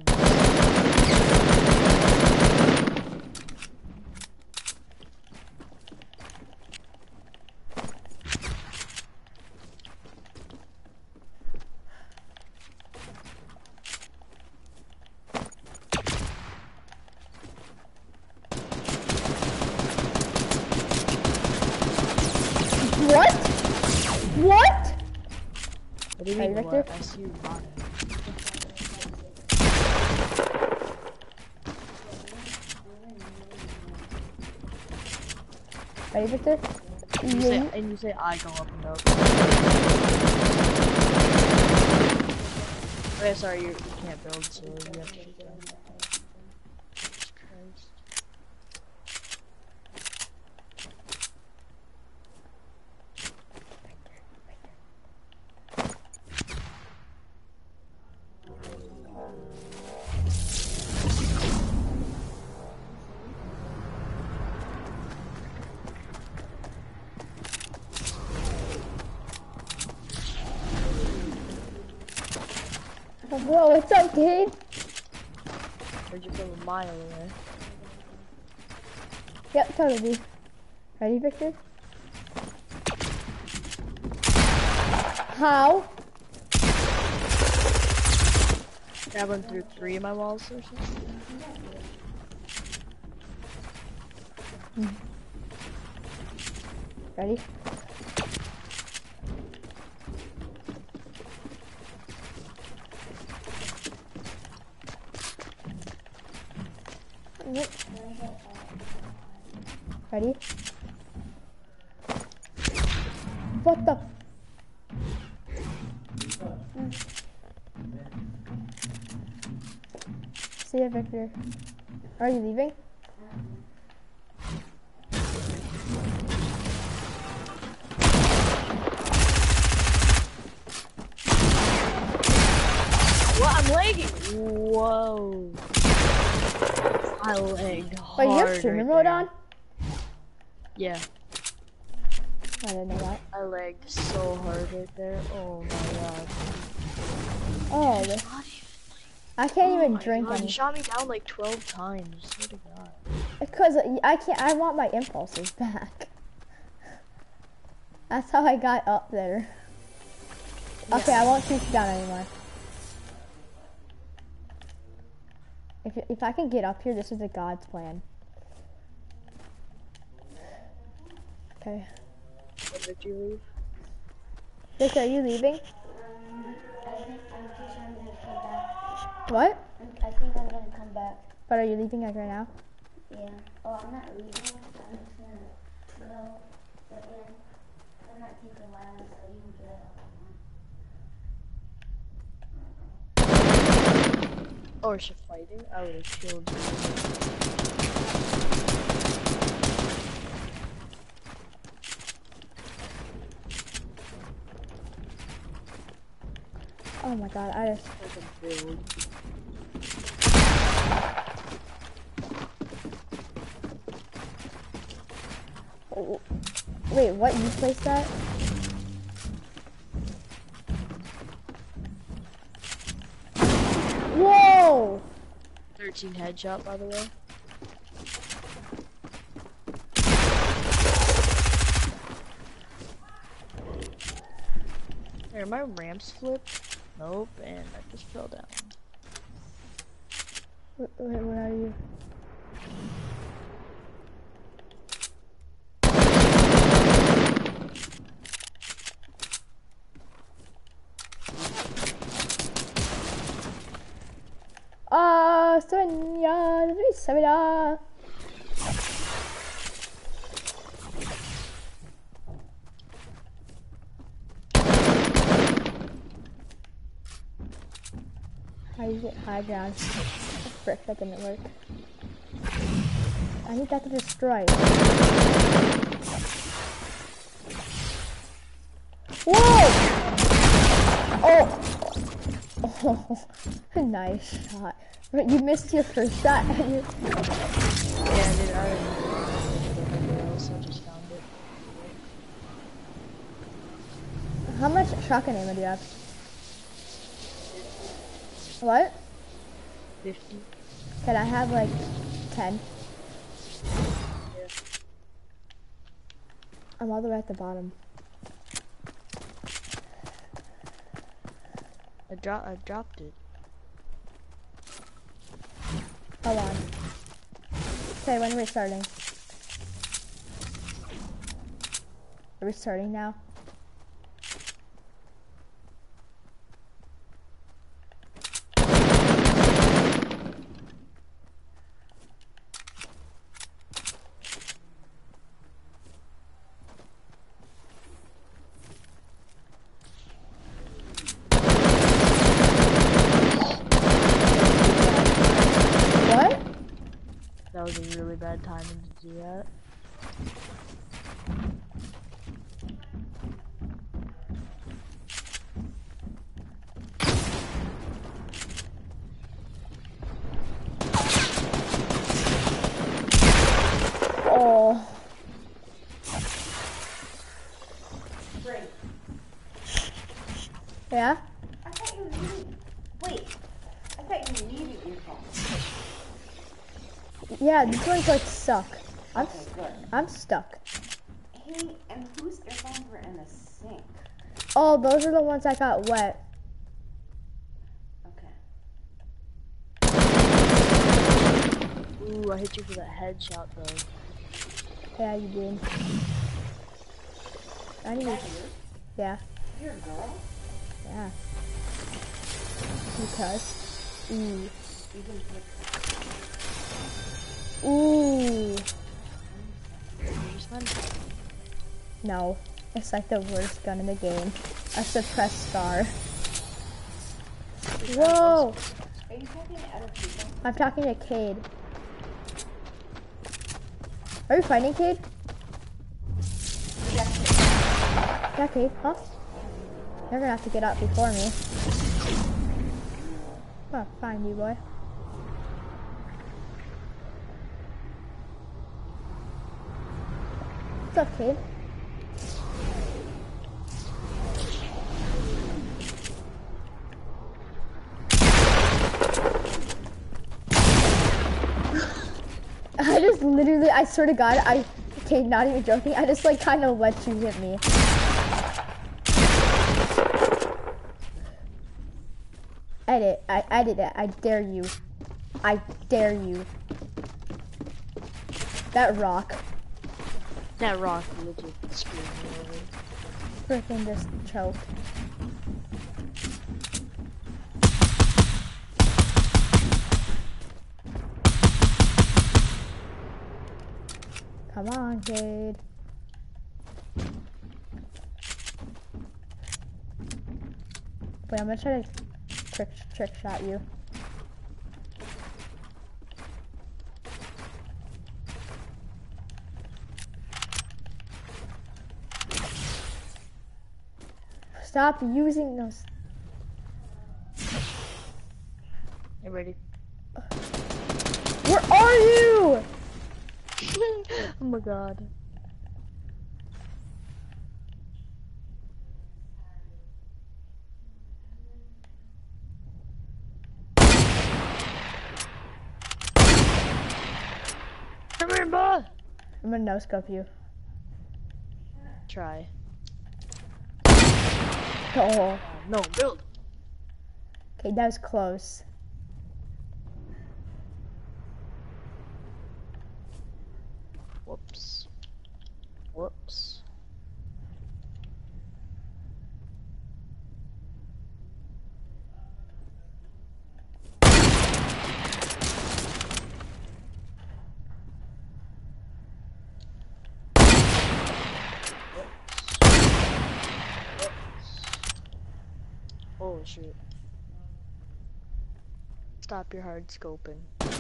What? What? What do you Hey, mean, Victor? what? I see you bottom. Ready, Victor? You say I go up and up. Oh, yeah, sorry, you can't build, so you have to shoot down. Jesus Christ. Whoa, what's up, Cade? We're just a mile away. Yep, totally. Ready, Victor? How? I went through 3 of my walls or something. Ready? Yep. Ready? What the? See ya, Victor. Are you leaving? What? I'm lagging! Whoa. I lagged hard. Wait, you have streamer right mode there. on? Yeah. I didn't know that. I lagged so hard right there. Oh my god. Oh, Not even, I can't oh even my drink god, any. you shot me down like 12 times. Swear to god. Because I can't. I want my impulses back. That's how I got up there. Okay, I won't shoot you down anymore. If I can get up here, this is a God's plan. Okay. When did you leave? Victor, are you leaving? What? I think I'm gonna come back. But are you leaving like right now? Yeah. Oh, I'm not leaving. I'm just gonna go. But then I'm not taking a while. Or is she fighting? I would have killed you. Oh my god, I just... Build. Oh, wait, what? You placed that? Whoa! 13 headshot, by the way. Here, my ramps flipped. Nope, and I just fell down. Wait, where are you? Sonia, Sabina. How do you get high ground? Frick, that didn't work. I need that to destroy. Whoa! Oh! Oh, nice shot. You missed your first shot and you... Yeah, I did. I just found it. How much shotgun ammo do you have? What? 50. Can I have like 10? Yeah. I'm all the way at the bottom. I dropped it. Hold on. Okay, when are we starting? Are we starting now? That was a really bad timing to do that. Oh. Great. Yeah? I thought you were leaving. Wait. I thought you were leaving earphones. Yeah, these ones like suck. Okay, good. I'm stuck. Hey, and whose earphones were in the sink? Oh, those are the ones that got wet. Okay. Ooh, I hit you for that headshot though. Yeah, you did. I need to... Yeah. You're a girl? Yeah. Because. Ooh. You can pick. Ooh. Just let No. It's like the worst gun in the game. A suppressed scar. Whoa! Are you talking to other people? I'm talking to Cade. Are you fighting Cade? Yeah, Cade, huh? You're gonna have to get up before me. Oh, fine, you boy. What's up, Cade? I just literally, I swear to God, Cade, not even joking, I just like kind of let you hit me. Edit, I did it, I dare you. I dare you. That rock. that rock legit screwed me over. Freaking just choked. Come on, Cade. Wait, I'm gonna try to trick shot you. stop using those. You ready? Where are you? Oh my god. Come here, boy. I'm gonna no scope you. Try. Oh. No, build. Okay, that was close. Whoops. Whoops. Oh shoot. Stop your hard scoping.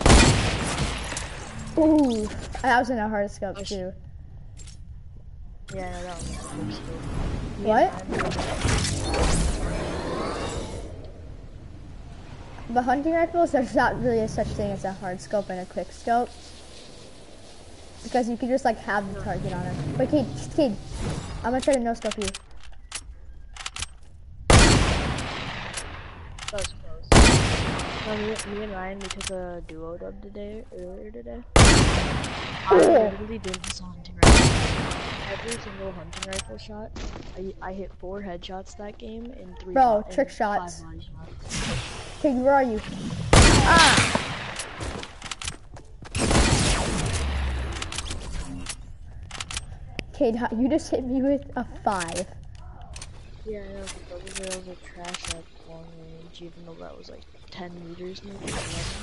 Ooh, that was in a hard scope too. Yeah, no, that was a hard scope. What? The hunting rifles, there's not really a such thing as a hard scope and a quick scope. Because you can just like have the target on it. But Cade, I'm gonna try to no scope you. That was close. No, me and Ryan, we took a duo dub earlier today. I literally did this hunting rifle. Every single hunting rifle shot, I hit 4 headshots that game and 3 Bro, and trick 5 shots. body shots. Cade, where are you? Ah! Cade, you just hit me with a 5. Yeah, I know, but those are trash at long range, even though that was like 10 meters maybe, 11.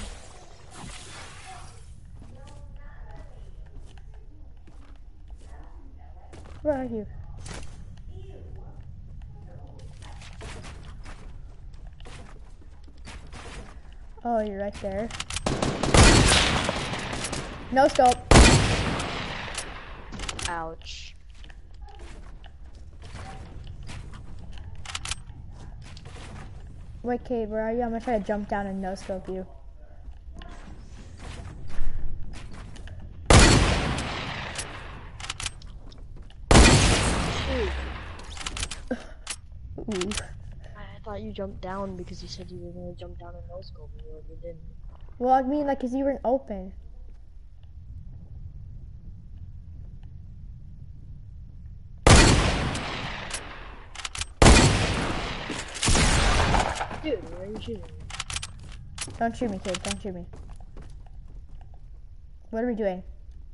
Where are you? Oh, you're right there. No scope. Ouch. Wait, Cade, where are you? I'm gonna try to jump down and no scope you. Ooh. I thought you jumped down because you said you were gonna jump down and no scope me, but you didn't. Well, I mean, like, 'cause you weren't open. Dude, where are you shooting? Don't shoot me, Cade. Don't shoot me. What are we doing?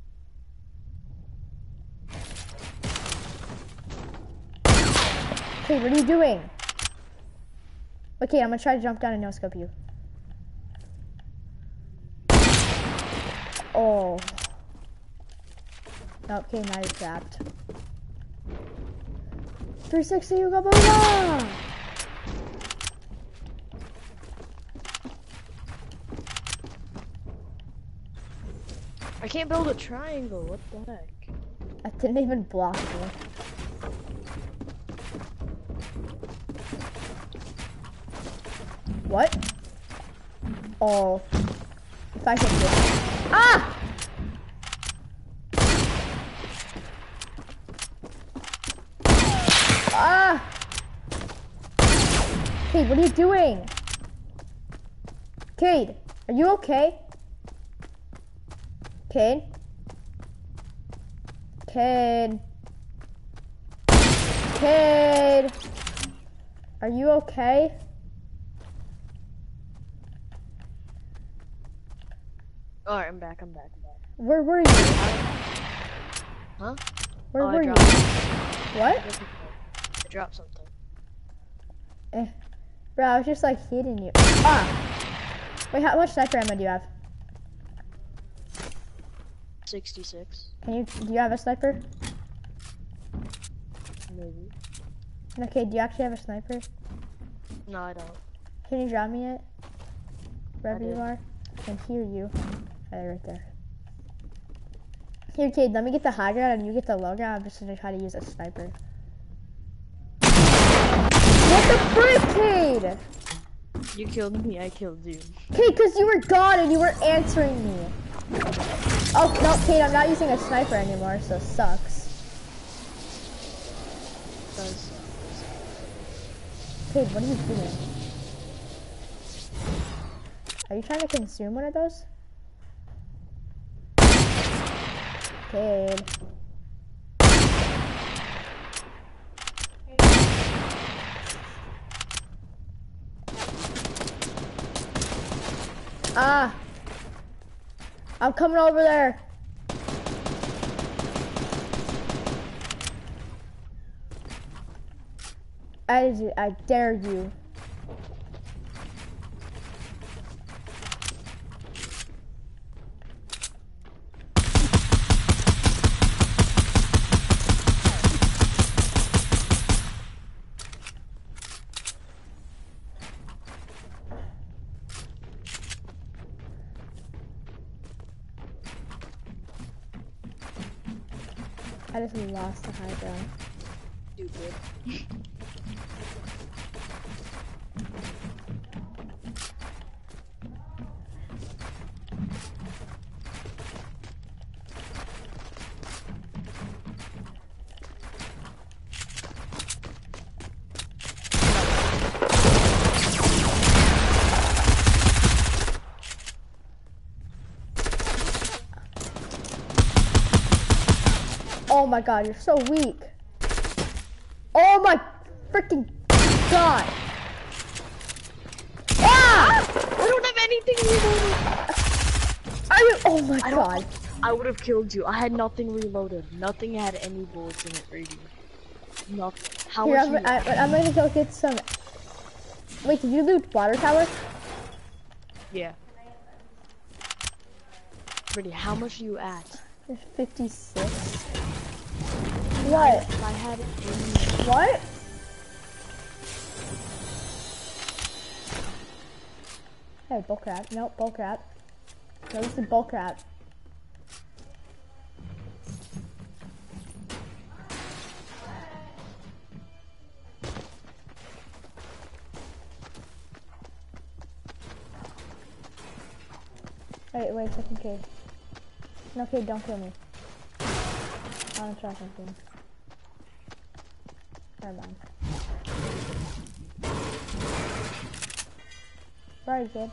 Cade, what are you doing? Okay, I'm gonna try to jump down and no scope you. Oh. Okay, now you're trapped. 360, you go, booga! I can't build a triangle, what the heck? I didn't even block me. What? Oh. If I can get Ah! Ah! Cade, what are you doing? Cade, are you okay? Cade? Cade? Cade? Are you okay? Alright, I'm back. Where were you? Huh? Where I were you? dropped What? I dropped something. Bro, I was just like hitting you. Ah! Wait, how much sniper ammo do you have? 66. Do you have a sniper? Maybe. Okay, do you actually have a sniper? No, I don't. Can you drop me it? Wherever you did. are? I can hear you. Right there. Here, Cade, let me get the high ground and you get the low ground. I'm just gonna try to use a sniper. frick, Cade? You killed me, I killed you. Cade, because you were gone and you weren't answering me. Oh, no, Cade, I'm not using a sniper anymore, so it sucks. Does Cade, what are you doing? Are you trying to consume one of those? Cade. Ah! I'm coming over there. I dare you. I just lost the high ground. stupid. Oh my god, you're so weak. Oh my freaking god. Ah! I don't have anything reloaded. Oh my god. I would have killed you. I had nothing reloaded. Nothing had any bullets in it, Brady. Nothing. How Here, much? I'm gonna go get some. Wait, did you loot water tower? Yeah. Brady, how much are you at? There's 56. What? If I had it in What? Hey, bullcrap. Nope, bullcrap. No, this is bullcrap. Wait a second, Cade. No, Cade, don't kill me. I want to try something. Never mind. Sorry, kid.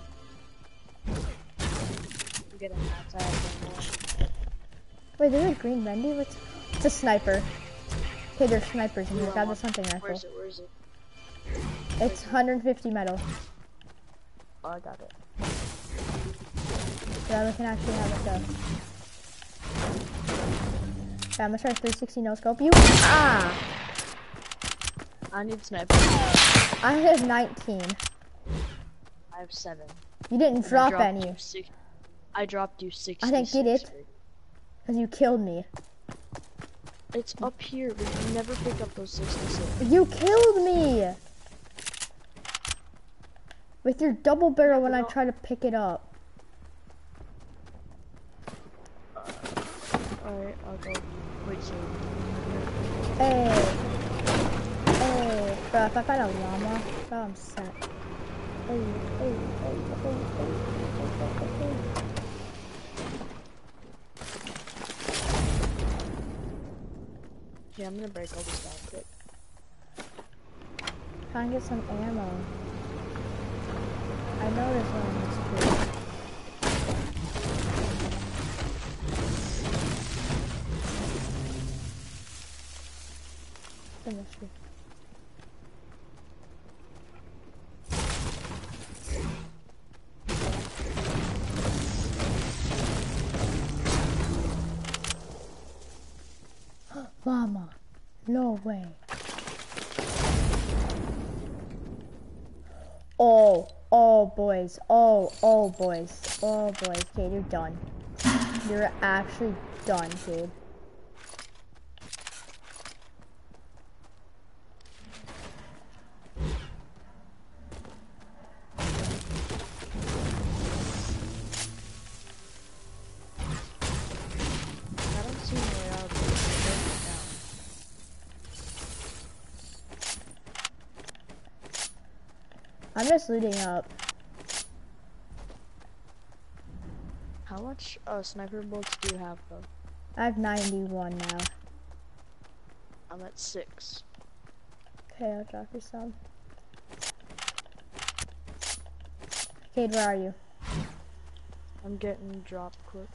I'm getting outside. Wait, there's a green Wendy? It's a sniper. Okay, there's snipers in here. Grab the hunting rifle. Where is it? It's 150 metal. Oh, I got it. Yeah, we can actually have it go. Yeah, I'm gonna try 360 no scope you. Ah! I need sniper. I have 19. I have 7. You didn't And drop any. I dropped you 6. I didn't get it. Because you killed me. It's up here, but you never pick up those 66. You killed me! With your double barrel when I try to pick it up. Alright, I'll go. Wait, so. Hey. Hey. Bro, if I find a llama, bro, I'm set. Hey. Yeah, I'm gonna break all this down quick. Try and get some ammo. I know there's one in this tree. It's in this tree. Llama. No way. Oh boys. Oh boys. Oh boys. Kade, you're done. You're actually done, Kade. I don't see my way out of this. I'm just looting up. How much sniper bullets do you have though? I have 91 now. I'm at 6. Okay, I'll drop you some. Cade, where are you? I'm getting dropped quick.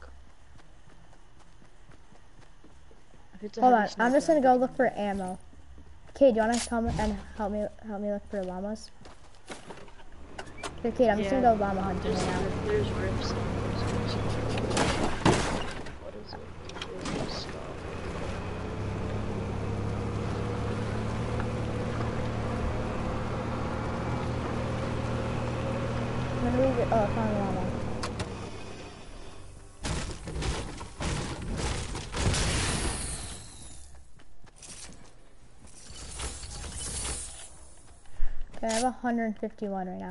If it's a Hold heavy on, sniper, I'm just gonna go picking look for it. ammo. Cade, you wanna come and help me look for llamas? Here, Cade, I'm just gonna go llama hunting right now. There's rips. What is it? There's no stuff. I'm gonna leave it. Oh, I found a llama. Okay, I have 151 right now.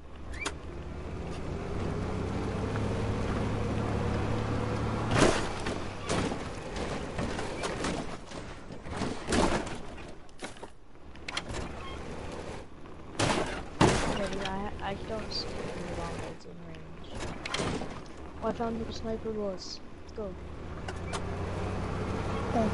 I don't see any llamas in range. Oh, I found where the sniper was. Let's go. Okay.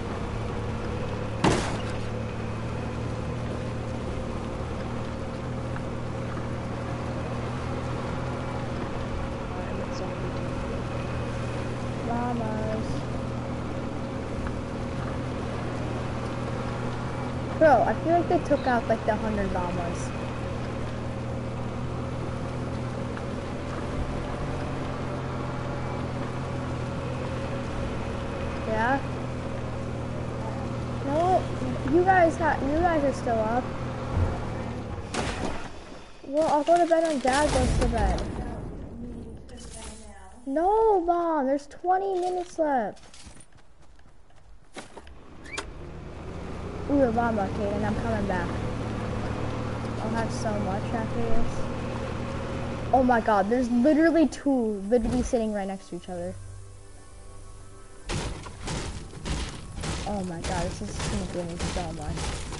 I'm at 72. Llamas. Bro, I feel like they took out like the 100 llamas. Yeah? No, you guys are still up. Well, I'll go to bed when Dad goes to bed. No, Mom, there's 20 minutes left. Ooh, a llama, Kate, and I'm coming back. I'll have so much after this. Oh my god, there's literally two sitting right next to each other. Oh my god, this is gonna give me so much.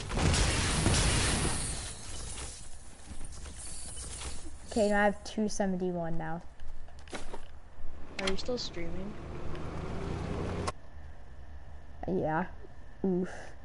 Okay, now I have 271 now. Are you still streaming? Yeah. Oof.